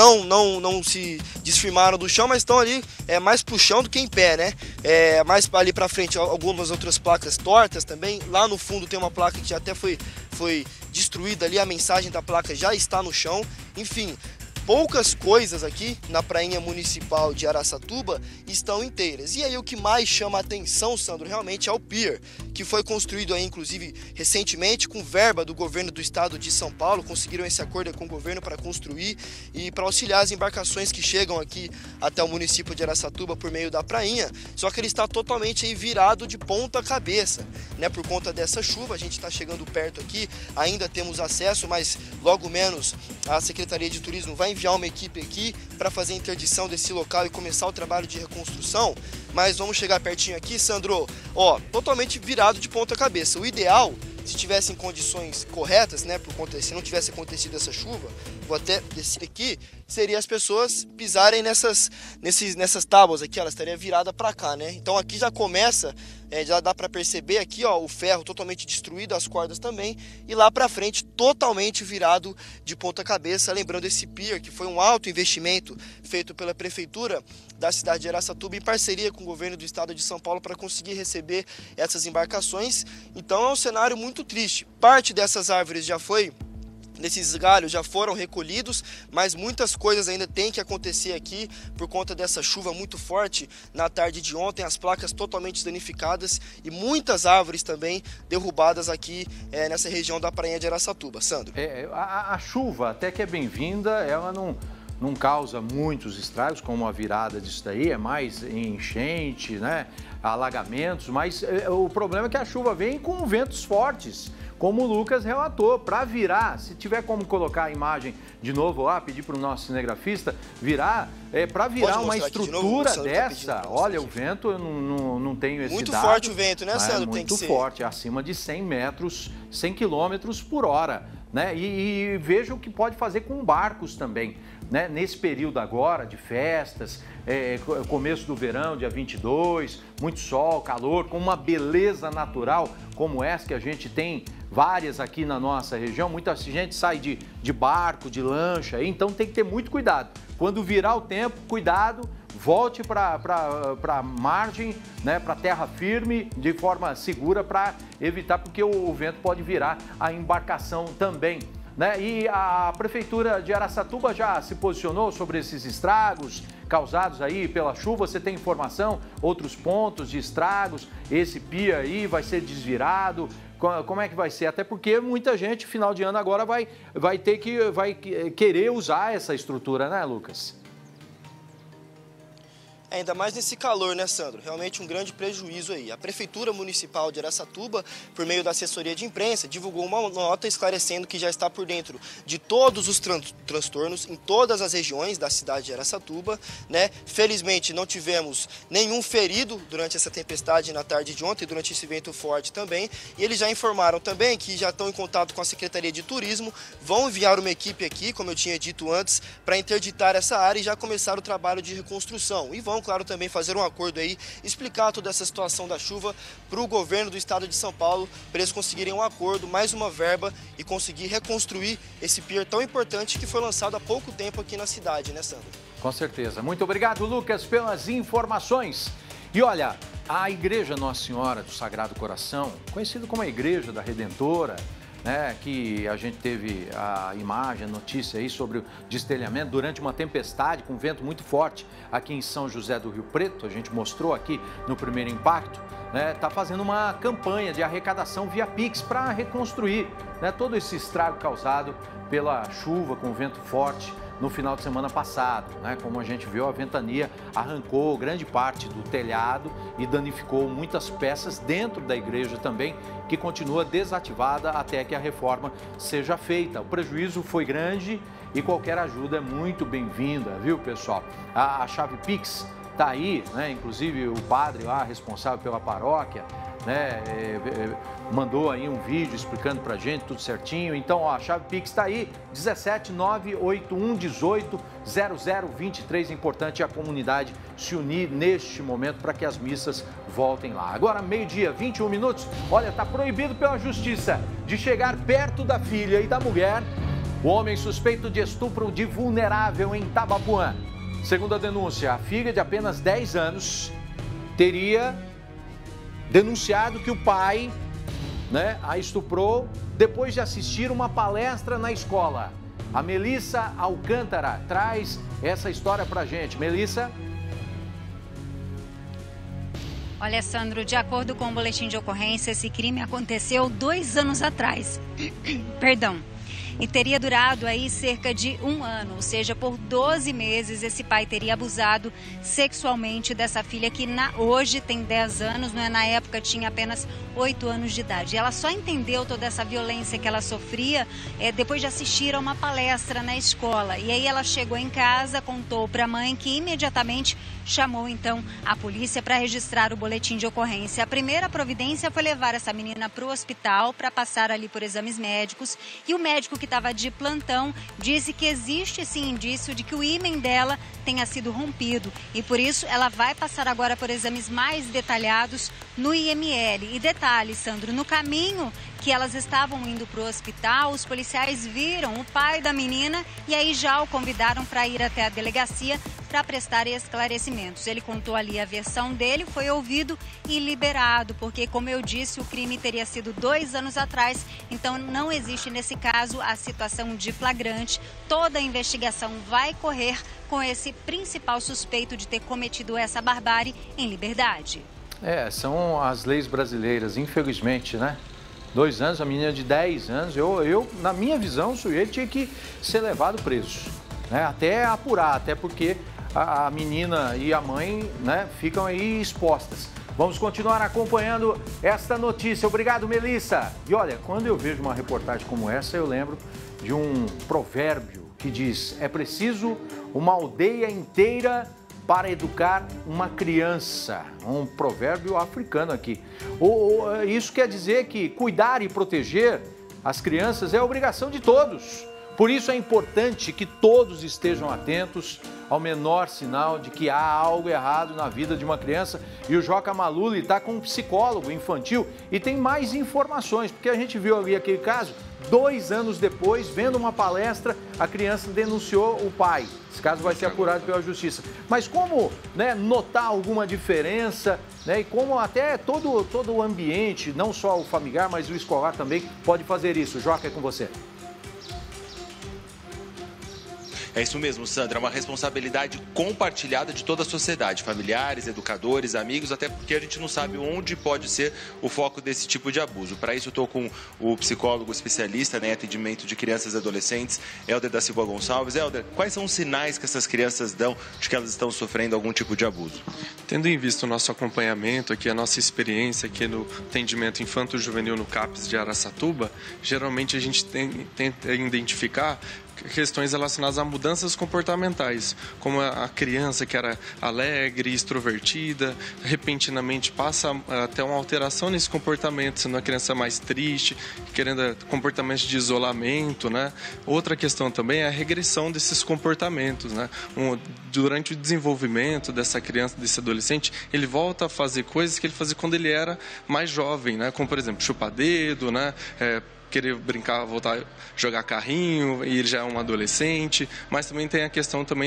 não se desfirmaram do chão, mas estão ali mais pro chão do que em pé, né? Mais ali pra frente algumas outras placas tortas também. Lá no fundo tem uma placa que já até foi destruída ali, a mensagem da placa já está no chão. Enfim, poucas coisas aqui na prainha municipal de Araçatuba estão inteiras. E aí o que mais chama a atenção, Sandro, realmente é o pier, que foi construído aí, inclusive, recentemente com verba do governo do estado de São Paulo. Conseguiram esse acordo com o governo para construir e para auxiliar as embarcações que chegam aqui até o município de Araçatuba por meio da prainha. Só que ele está totalmente aí virado de ponta cabeça, né? Por conta dessa chuva, a gente está chegando perto aqui, ainda temos acesso, mas logo menos a Secretaria de Turismo vai enviar uma equipe aqui para fazer a interdição desse local e começar o trabalho de reconstrução. Mas vamos chegar pertinho aqui, Sandro, ó, totalmente virado de ponta cabeça. O ideal, se tivessem condições corretas, né, se não tivesse acontecido essa chuva, vou até descer aqui, seria as pessoas pisarem nessas tábuas aqui, ela estaria virada para cá, né? Então aqui já começa, já dá para perceber aqui, ó, o ferro totalmente destruído, as cordas também, e lá para frente totalmente virado de ponta cabeça. Lembrando esse pier, que foi um alto investimento feito pela prefeitura da cidade de Araçatuba em parceria com o governo do estado de São Paulo para conseguir receber essas embarcações. Então é um cenário muito triste. Parte dessas árvores desses galhos já foram recolhidos, mas muitas coisas ainda têm que acontecer aqui por conta dessa chuva muito forte na tarde de ontem, as placas totalmente danificadas e muitas árvores também derrubadas aqui nessa região da prainha de Araçatuba. Sandro?
A chuva até que é bem-vinda, ela não causa muitos estragos, como a virada disso daí, é mais enchente, né? Alagamentos, mas o problema é que a chuva vem com ventos fortes, como o Lucas relatou. Para virar, se tiver como colocar a imagem de novo lá, pedir para o nosso cinegrafista virar, para virar uma estrutura de novo, dessa, olha, o vento, eu não tenho esse
muito
dado.
Muito forte o vento, né, Sandro?
Muito forte, acima de 100 metros, 100 quilômetros por hora, né? E veja o que pode fazer com barcos também, né? Nesse período agora de festas, começo do verão, dia 22, muito sol, calor, com uma beleza natural como essa que a gente tem várias aqui na nossa região. Muita gente sai de barco, de lancha, então tem que ter muito cuidado. Quando virar o tempo, cuidado, volte para a margem, né, para a terra firme, de forma segura, para evitar, porque o vento pode virar a embarcação também, né? E a Prefeitura de Araçatuba já se posicionou sobre esses estragos. causados aí pela chuva? Você tem informação? Outros pontos de estragos? Esse pia aí vai ser desvirado? Como é que vai ser? Até porque muita gente, final de ano agora, vai querer usar essa estrutura, né, Lucas?
Ainda mais nesse calor, né, Sandro? Realmente um grande prejuízo aí. A Prefeitura Municipal de Araçatuba, por meio da assessoria de imprensa, divulgou uma nota esclarecendo que já está por dentro de todos os transtornos em todas as regiões da cidade de Araçatuba, né? Felizmente não tivemos nenhum ferido durante essa tempestade na tarde de ontem, durante esse vento forte também. E eles já informaram também que já estão em contato com a Secretaria de Turismo, vão enviar uma equipe aqui, como eu tinha dito antes, para interditar essa área e já começar o trabalho de reconstrução. E vão, claro, também fazer um acordo aí, explicar toda essa situação da chuva para o governo do estado de São Paulo, para eles conseguirem um acordo, mais uma verba e conseguir reconstruir esse pier tão importante que foi lançado há pouco tempo aqui na cidade, né, Sandro?
Com certeza. Muito obrigado, Lucas, pelas informações. E olha, a Igreja Nossa Senhora do Sagrado Coração, conhecida como a Igreja da Redentora, né, que a gente teve a imagem, a notícia aí sobre o destelhamento durante uma tempestade com vento muito forte aqui em São José do Rio Preto, a gente mostrou aqui no primeiro impacto, né, tá fazendo uma campanha de arrecadação via Pix para reconstruir, né, todo esse estrago causado pela chuva com vento forte no final de semana passado, né? Como a gente viu, a ventania arrancou grande parte do telhado e danificou muitas peças dentro da igreja também, que continua desativada até que a reforma seja feita. O prejuízo foi grande e qualquer ajuda é muito bem-vinda, viu, pessoal? A chave Pix está aí, né? Inclusive o padre lá, responsável pela paróquia, né, mandou aí um vídeo explicando pra gente tudo certinho. Então, ó, a chave Pix está aí, 17981180023. Importante a comunidade se unir neste momento para que as missas voltem lá. Agora, meio-dia, 21 minutos. Olha, tá proibido pela justiça de chegar perto da filha e da mulher o homem suspeito de estupro de vulnerável em Tabapuã. Segundo a denúncia, a filha de apenas 10 anos teria denunciado que o pai, né, a estuprou depois de assistir uma palestra na escola. A Melissa Alcântara traz essa história pra gente. Melissa?
Olha, Sandro, de acordo com o boletim de ocorrência, esse crime aconteceu 2 anos atrás. Perdão. E teria durado aí cerca de 1 ano, ou seja, por 12 meses esse pai teria abusado sexualmente dessa filha que hoje tem 10 anos, não é? Na época tinha apenas 8 anos de idade. E ela só entendeu toda essa violência que ela sofria depois de assistir a uma palestra na escola. E aí ela chegou em casa, contou para a mãe, que imediatamente chamou então a polícia para registrar o boletim de ocorrência. A primeira providência foi levar essa menina para o hospital para passar ali por exames médicos, e o médico que estava de plantão disse que existe sim indício de que o ímen dela tenha sido rompido, e por isso ela vai passar agora por exames mais detalhados no IML. E detalhe, Sandro, no caminho que elas estavam indo para o hospital, os policiais viram o pai da menina e aí já o convidaram para ir até a delegacia para prestar esclarecimentos. Ele contou ali a versão dele, foi ouvido e liberado, porque, como eu disse, o crime teria sido 2 anos atrás, então não existe nesse caso a situação de flagrante. Toda a investigação vai correr com esse principal suspeito de ter cometido essa barbárie em liberdade.
São as leis brasileiras, infelizmente, né? 2 anos, a menina de 10 anos, eu na minha visão, o sujeito tinha que ser levado preso, né? Até apurar, até porque a menina e a mãe, né, ficam aí expostas. Vamos continuar acompanhando esta notícia. Obrigado, Melissa. E olha, quando eu vejo uma reportagem como essa, eu lembro de um provérbio que diz: é preciso uma aldeia inteira para educar uma criança. Um provérbio africano aqui. Isso quer dizer que cuidar e proteger as crianças é obrigação de todos. Por isso é importante que todos estejam atentos ao menor sinal de que há algo errado na vida de uma criança. E o Joca Maluli está com um psicólogo infantil e tem mais informações, porque a gente viu ali aquele caso, 2 anos depois, vendo uma palestra, a criança denunciou o pai. Esse caso vai ser apurado pela justiça. Mas como, né, notar alguma diferença, né, e como até todo o ambiente, não só o familiar, mas o escolar também, pode fazer isso? Joca, é com você.
É isso mesmo, Sandra, é uma responsabilidade compartilhada de toda a sociedade, familiares, educadores, amigos, até porque a gente não sabe onde pode ser o foco desse tipo de abuso. Para isso, eu estou com o psicólogo especialista em atendimento de crianças e adolescentes, Helder da Silva Gonçalves. Helder, quais são os sinais que essas crianças dão de que elas estão sofrendo algum tipo de abuso?
Tendo em vista o nosso acompanhamento aqui, a nossa experiência aqui no atendimento infanto-juvenil no CAPS de Araçatuba, geralmente a gente tenta identificar questões relacionadas a mudanças comportamentais, como a criança que era alegre, extrovertida, repentinamente passa até uma alteração nesse comportamento, sendo uma criança mais triste, querendo comportamentos de isolamento, né? Outra questão também é a regressão desses comportamentos, né? Durante o desenvolvimento dessa criança, desse adolescente, ele volta a fazer coisas que ele fazia quando ele era mais jovem, né? Como, por exemplo, chupar dedo, né? Querer brincar, voltar a jogar carrinho, e ele já é um adolescente, mas também tem a questão também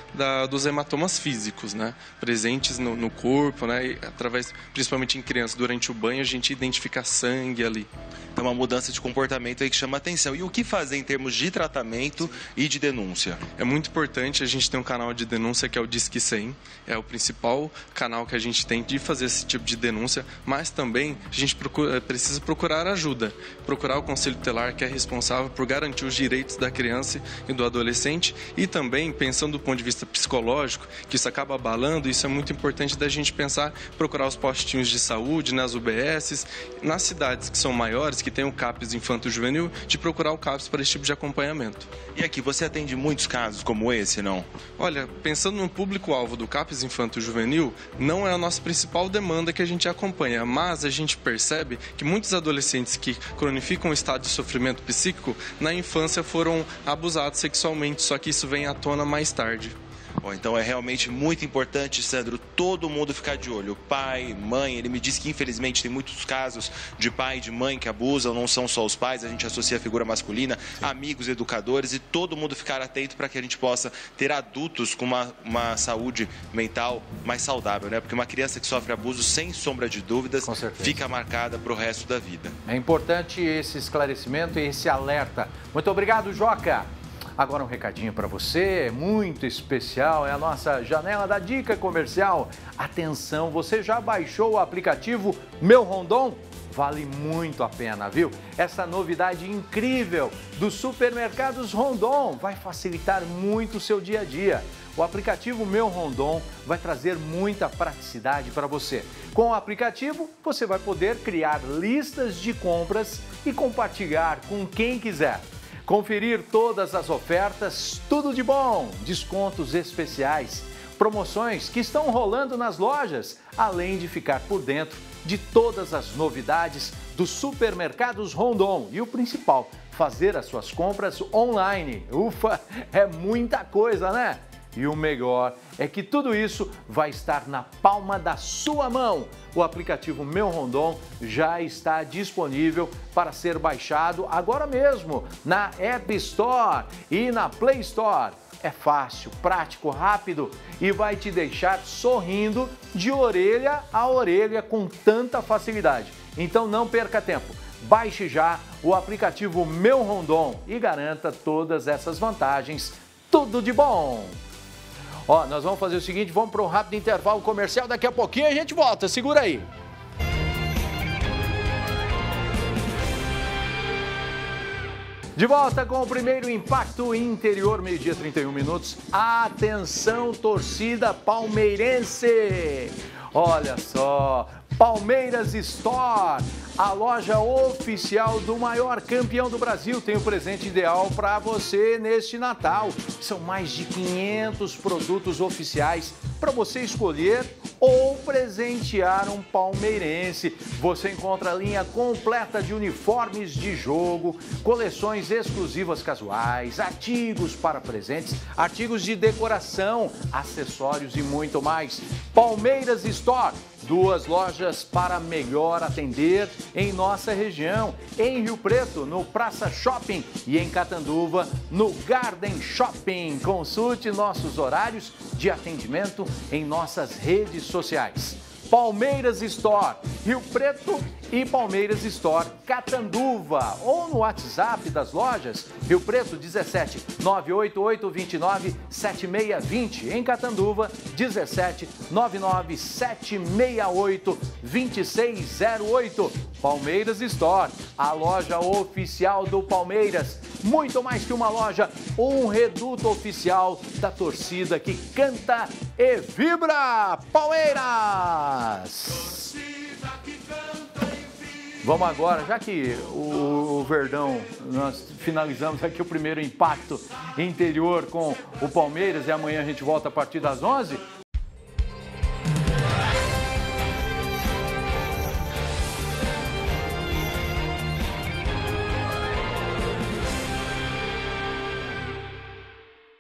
dos hematomas físicos, né? Presentes no corpo, né? E através, principalmente em crianças, durante o banho, a gente identifica sangue ali.
Então, uma mudança de comportamento aí que chama atenção. E o que fazer em termos de tratamento e de denúncia?
É muito importante, a gente tem um canal de denúncia que é o Disque 100, é o principal canal que a gente tem de fazer esse tipo de denúncia, mas também a gente precisa procurar ajuda, procurar o Conselho Tutelar, que é responsável por garantir os direitos da criança e do adolescente, e também, pensando do ponto de vista psicológico, que isso acaba abalando, isso é muito importante da gente pensar, procurar os postinhos de saúde, nas UBSs, nas cidades que são maiores, que tem o CAPS infanto-juvenil, de procurar o CAPS para esse tipo de acompanhamento.
E aqui, você atende muitos casos como esse, não?
Olha, pensando no público-alvo do CAPS infanto-juvenil, não é a nossa principal demanda que a gente acompanha, mas a gente percebe que muitos adolescentes que cronificam o estado de sofrimento psíquico, na infância foram abusados sexualmente, só que isso vem à tona mais tarde.
Bom, então é realmente muito importante, Sandro, todo mundo ficar de olho. Pai, mãe, ele me disse que infelizmente tem muitos casos de pai e de mãe que abusam, não são só os pais, a gente associa a figura masculina, sim, amigos, educadores, e todo mundo ficar atento para que a gente possa ter adultos com uma saúde mental mais saudável, né? Porque uma criança que sofre abuso, sem sombra de dúvidas, fica marcada para o resto da vida.
É importante esse esclarecimento e esse alerta. Muito obrigado, Joca. Agora um recadinho para você, muito especial, é a nossa janela da dica comercial. Atenção, você já baixou o aplicativo Meu Rondon? Vale muito a pena, viu? Essa novidade incrível dos supermercados Rondon vai facilitar muito o seu dia a dia. O aplicativo Meu Rondon vai trazer muita praticidade para você. Com o aplicativo, você vai poder criar listas de compras e compartilhar com quem quiser. Conferir todas as ofertas, tudo de bom, descontos especiais, promoções que estão rolando nas lojas, além de ficar por dentro de todas as novidades dos supermercados Rondon. E o principal, fazer as suas compras online. Ufa, é muita coisa, né? E o melhor é que tudo isso vai estar na palma da sua mão. O aplicativo Meu Rondon já está disponível para ser baixado agora mesmo na App Store e na Play Store. É fácil, prático, rápido e vai te deixar sorrindo de orelha a orelha com tanta facilidade. Então não perca tempo. Baixe já o aplicativo Meu Rondon e garanta todas essas vantagens. Tudo de bom! Ó, nós vamos fazer o seguinte, vamos para um rápido intervalo comercial, daqui a pouquinho a gente volta, segura aí. De volta com o primeiro Impacto Interior, meio-dia 31 minutos. Atenção, torcida palmeirense! Olha só, Palmeiras Store, a loja oficial do maior campeão do Brasil, tem o presente ideal para você neste Natal. São mais de 500 produtos oficiais para você escolher ou presentear um palmeirense. Você encontra a linha completa de uniformes de jogo, coleções exclusivas casuais, artigos para presentes, artigos de decoração, acessórios e muito mais. Palmeiras Store, 2 lojas para melhor atender em nossa região, em Rio Preto, no Praça Shopping, e em Catanduva, no Garden Shopping. Consulte nossos horários de atendimento em nossas redes sociais. Palmeiras Store, Rio Preto e Palmeiras Store, Catanduva. Ou no WhatsApp das lojas, Rio Preto 17 988 29 7620. Em Catanduva, 17 99 768 2608. Palmeiras Store, a loja oficial do Palmeiras. Muito mais que uma loja, um reduto oficial da torcida que canta e vibra. Palmeiras! Vamos agora, já que o Verdão, nós finalizamos aqui o primeiro impacto interior com o Palmeiras e amanhã a gente volta a partir das 11,